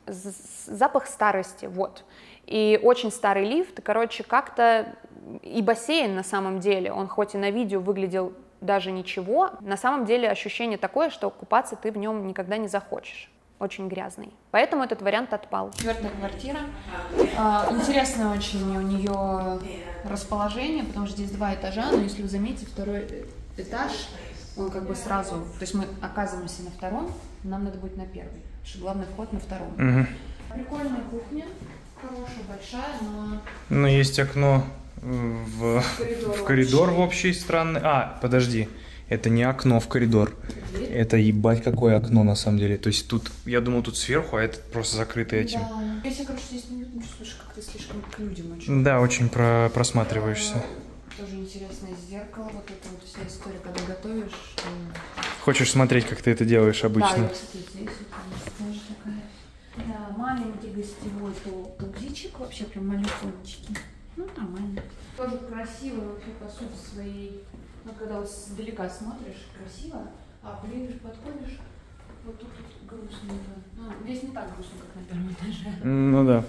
[SPEAKER 1] запах старости, вот. И очень старый лифт, и, короче, как-то и бассейн на самом деле, он хоть и на видео выглядел даже ничего, на самом деле ощущение такое, что купаться ты в нем никогда не захочешь. Очень грязный. Поэтому этот вариант отпал. Четвертая квартира. А, интересное очень у нее расположение, потому что здесь два этажа, но если вы заметите, второй этаж, он как бы сразу, то есть мы оказываемся на втором, нам надо быть на первом, потому что главный вход на втором.
[SPEAKER 2] Угу.
[SPEAKER 1] Прикольная кухня, хорошая, большая, но...
[SPEAKER 2] Но есть окно в, в коридор, в, коридор в общей странной... А, подожди, это не окно в коридор. Дверь? Это ебать какое окно на самом деле. То есть тут, я думал, тут сверху, а это просто закрыто этим.
[SPEAKER 1] Да. Я себя, короче, здесь не чувствуешь, как ты слишком к людям очень.
[SPEAKER 2] Да, очень про просматриваешься.
[SPEAKER 1] Тоже интересное зеркало, вот это вот вся история, когда готовишь. Что...
[SPEAKER 2] Хочешь смотреть, как ты это делаешь обычно?
[SPEAKER 1] Да, кстати, здесь вот тоже такая. Да, маленький гостевой пузичек, вообще прям малюсончики. Ну, нормально. Тоже красиво вообще по сути своей. Ну, когда вот сдалека смотришь, красиво, а ближе подходишь, вот тут, тут грустненько. Ну, здесь не так грустно, как на первом этаже.
[SPEAKER 2] Ну да.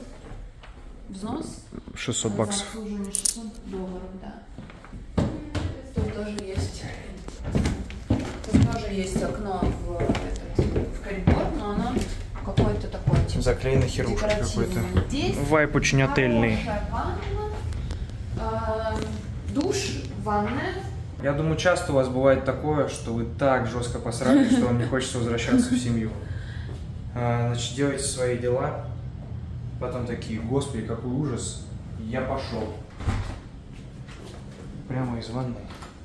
[SPEAKER 1] Взнос?
[SPEAKER 2] шестьсот баксов.
[SPEAKER 1] За обслуживание шестьсот долларов, да. Тут тоже есть. Тут тоже есть окно в, этот, в коридор, но оно какое-то такое, типа,
[SPEAKER 2] заклеено херушка какой-то. Вайп очень отельный.
[SPEAKER 1] Ванна, э, душ, ванная.
[SPEAKER 2] Я думаю, часто у вас бывает такое, что вы так жестко посрали, что вам не хочется возвращаться в семью. А, значит, делайте свои дела. Потом такие: господи, какой ужас. Я пошел. Прямо из ванной.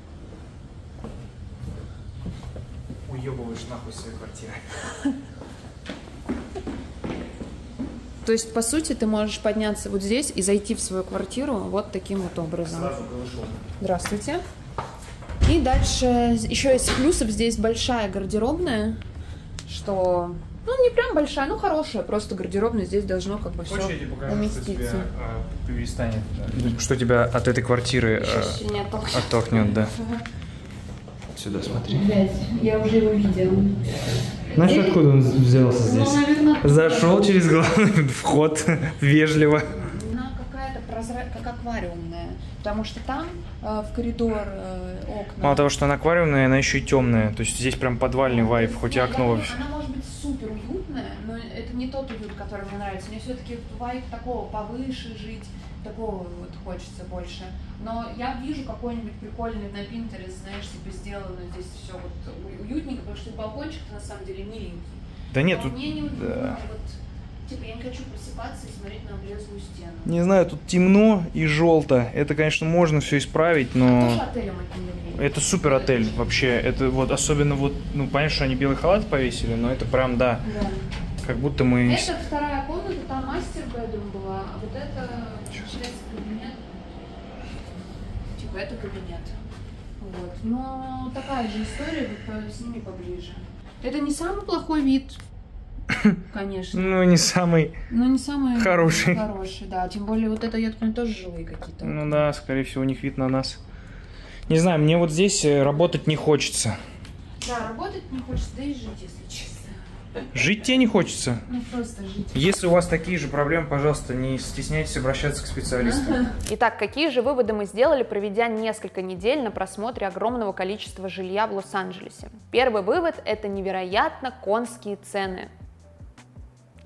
[SPEAKER 2] Уебываешь нахуй своей квартиры.
[SPEAKER 1] То есть, по сути, ты можешь подняться вот здесь и зайти в свою квартиру вот таким вот образом.
[SPEAKER 2] Сразу голышом.
[SPEAKER 1] Здравствуйте. И дальше еще из плюсов здесь большая гардеробная, что, ну, не прям большая, ну, хорошая, просто гардеробная, здесь должно как бы все уместиться.
[SPEAKER 2] Перестанет, да. Что тебя от этой квартиры э, оттолкнет, да. Сюда смотри.
[SPEAKER 1] Блять, я уже его видела.
[SPEAKER 2] Знаешь, откуда он взялся здесь?
[SPEAKER 1] Ну, наверное,
[SPEAKER 2] зашел через главный вход, вежливо.
[SPEAKER 1] Она какая-то прозрачная, как аквариумная, потому что там э, в коридор э, окна.
[SPEAKER 2] Мало того, что она аквариумная, она еще и темная. То есть здесь прям подвальный вайб, хоть и окно вообще.
[SPEAKER 1] Она может быть супер уютная, но это не тот уют, который мне нравится. Мне все-таки вайб такого повыше жить, такого вот хочется больше. Но я вижу какой-нибудь прикольный на Pinterest, знаешь, типа сделано здесь все вот уютненько, потому что балкончик на самом деле миленький.
[SPEAKER 2] Да нет,
[SPEAKER 1] но
[SPEAKER 2] тут...
[SPEAKER 1] мне не уютно,
[SPEAKER 2] Да.
[SPEAKER 1] вот, типа я не хочу просыпаться и смотреть на облезлую стену.
[SPEAKER 2] Не знаю, тут темно и желто. Это, конечно, можно все исправить, но...
[SPEAKER 1] Тоже отелем это не является.
[SPEAKER 2] Это супер отель вообще. Это вот особенно вот, ну, понятно, что они белый халат повесили, но это прям, да,
[SPEAKER 1] Да.
[SPEAKER 2] как будто мы...
[SPEAKER 1] Это вторая комната, там мастер-бедрум была, а вот это получается кабинет. Типа это кабинет. Вот. Но такая же история, вот сними поближе. Это не самый плохой вид, конечно.
[SPEAKER 2] Ну, не самый...
[SPEAKER 1] Но не самый
[SPEAKER 2] Хороший.
[SPEAKER 1] Хороший, да. Тем более вот это, я думаю, тоже жилые какие-то.
[SPEAKER 2] Ну да, скорее всего, у них вид на нас. Не знаю, мне вот здесь работать не хочется.
[SPEAKER 1] Да, работать не хочется, да и жить, если честно.
[SPEAKER 2] Жить тебе не хочется?
[SPEAKER 1] Ну, просто жить.
[SPEAKER 2] Если у вас такие же проблемы, пожалуйста, не стесняйтесь обращаться к специалистам.
[SPEAKER 1] Итак, какие же выводы мы сделали, проведя несколько недель на просмотре огромного количества жилья в Лос-Анджелесе? Первый вывод – это невероятно конские цены.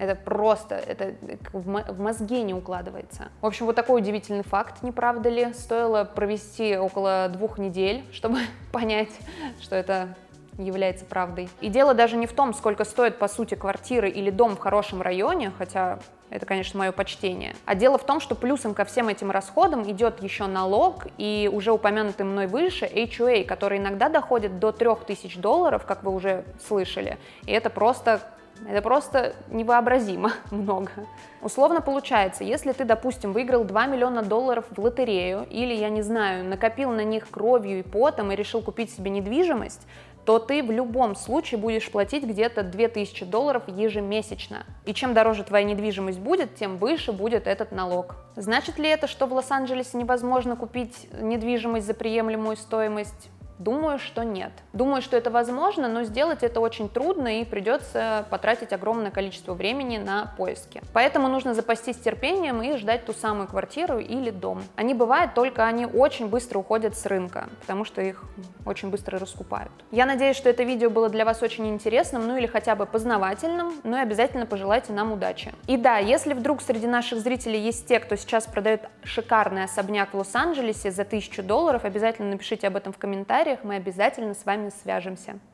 [SPEAKER 1] Это просто, это в мозге не укладывается. В общем, вот такой удивительный факт, не правда ли? Стоило провести около двух недель, чтобы понять, что это является правдой. И дело даже не в том, сколько стоит, по сути, квартира или дом в хорошем районе, хотя это, конечно, мое почтение. А дело в том, что плюсом ко всем этим расходам идет еще налог и уже упомянутый мной выше эйч о эй, который иногда доходит до трёх тысяч долларов, как вы уже слышали. И это просто... Это просто невообразимо много. Условно получается, если ты, допустим, выиграл два миллиона долларов в лотерею или, я не знаю, накопил на них кровью и потом и решил купить себе недвижимость, то ты в любом случае будешь платить где-то две тысячи долларов ежемесячно. И чем дороже твоя недвижимость будет, тем выше будет этот налог. Значит ли это, что в Лос-Анджелесе невозможно купить недвижимость за приемлемую стоимость? Думаю, что нет. Думаю, что это возможно, но сделать это очень трудно и придется потратить огромное количество времени на поиски. Поэтому нужно запастись терпением и ждать ту самую квартиру или дом. Они бывают, только они очень быстро уходят с рынка, потому что их очень быстро раскупают. Я надеюсь, что это видео было для вас очень интересным, ну или хотя бы познавательным, ну и обязательно пожелайте нам удачи. И да, если вдруг среди наших зрителей есть те, кто сейчас продает шикарный особняк в Лос-Анджелесе за тысячу долларов, обязательно напишите об этом в комментариях, мы обязательно с вами свяжемся.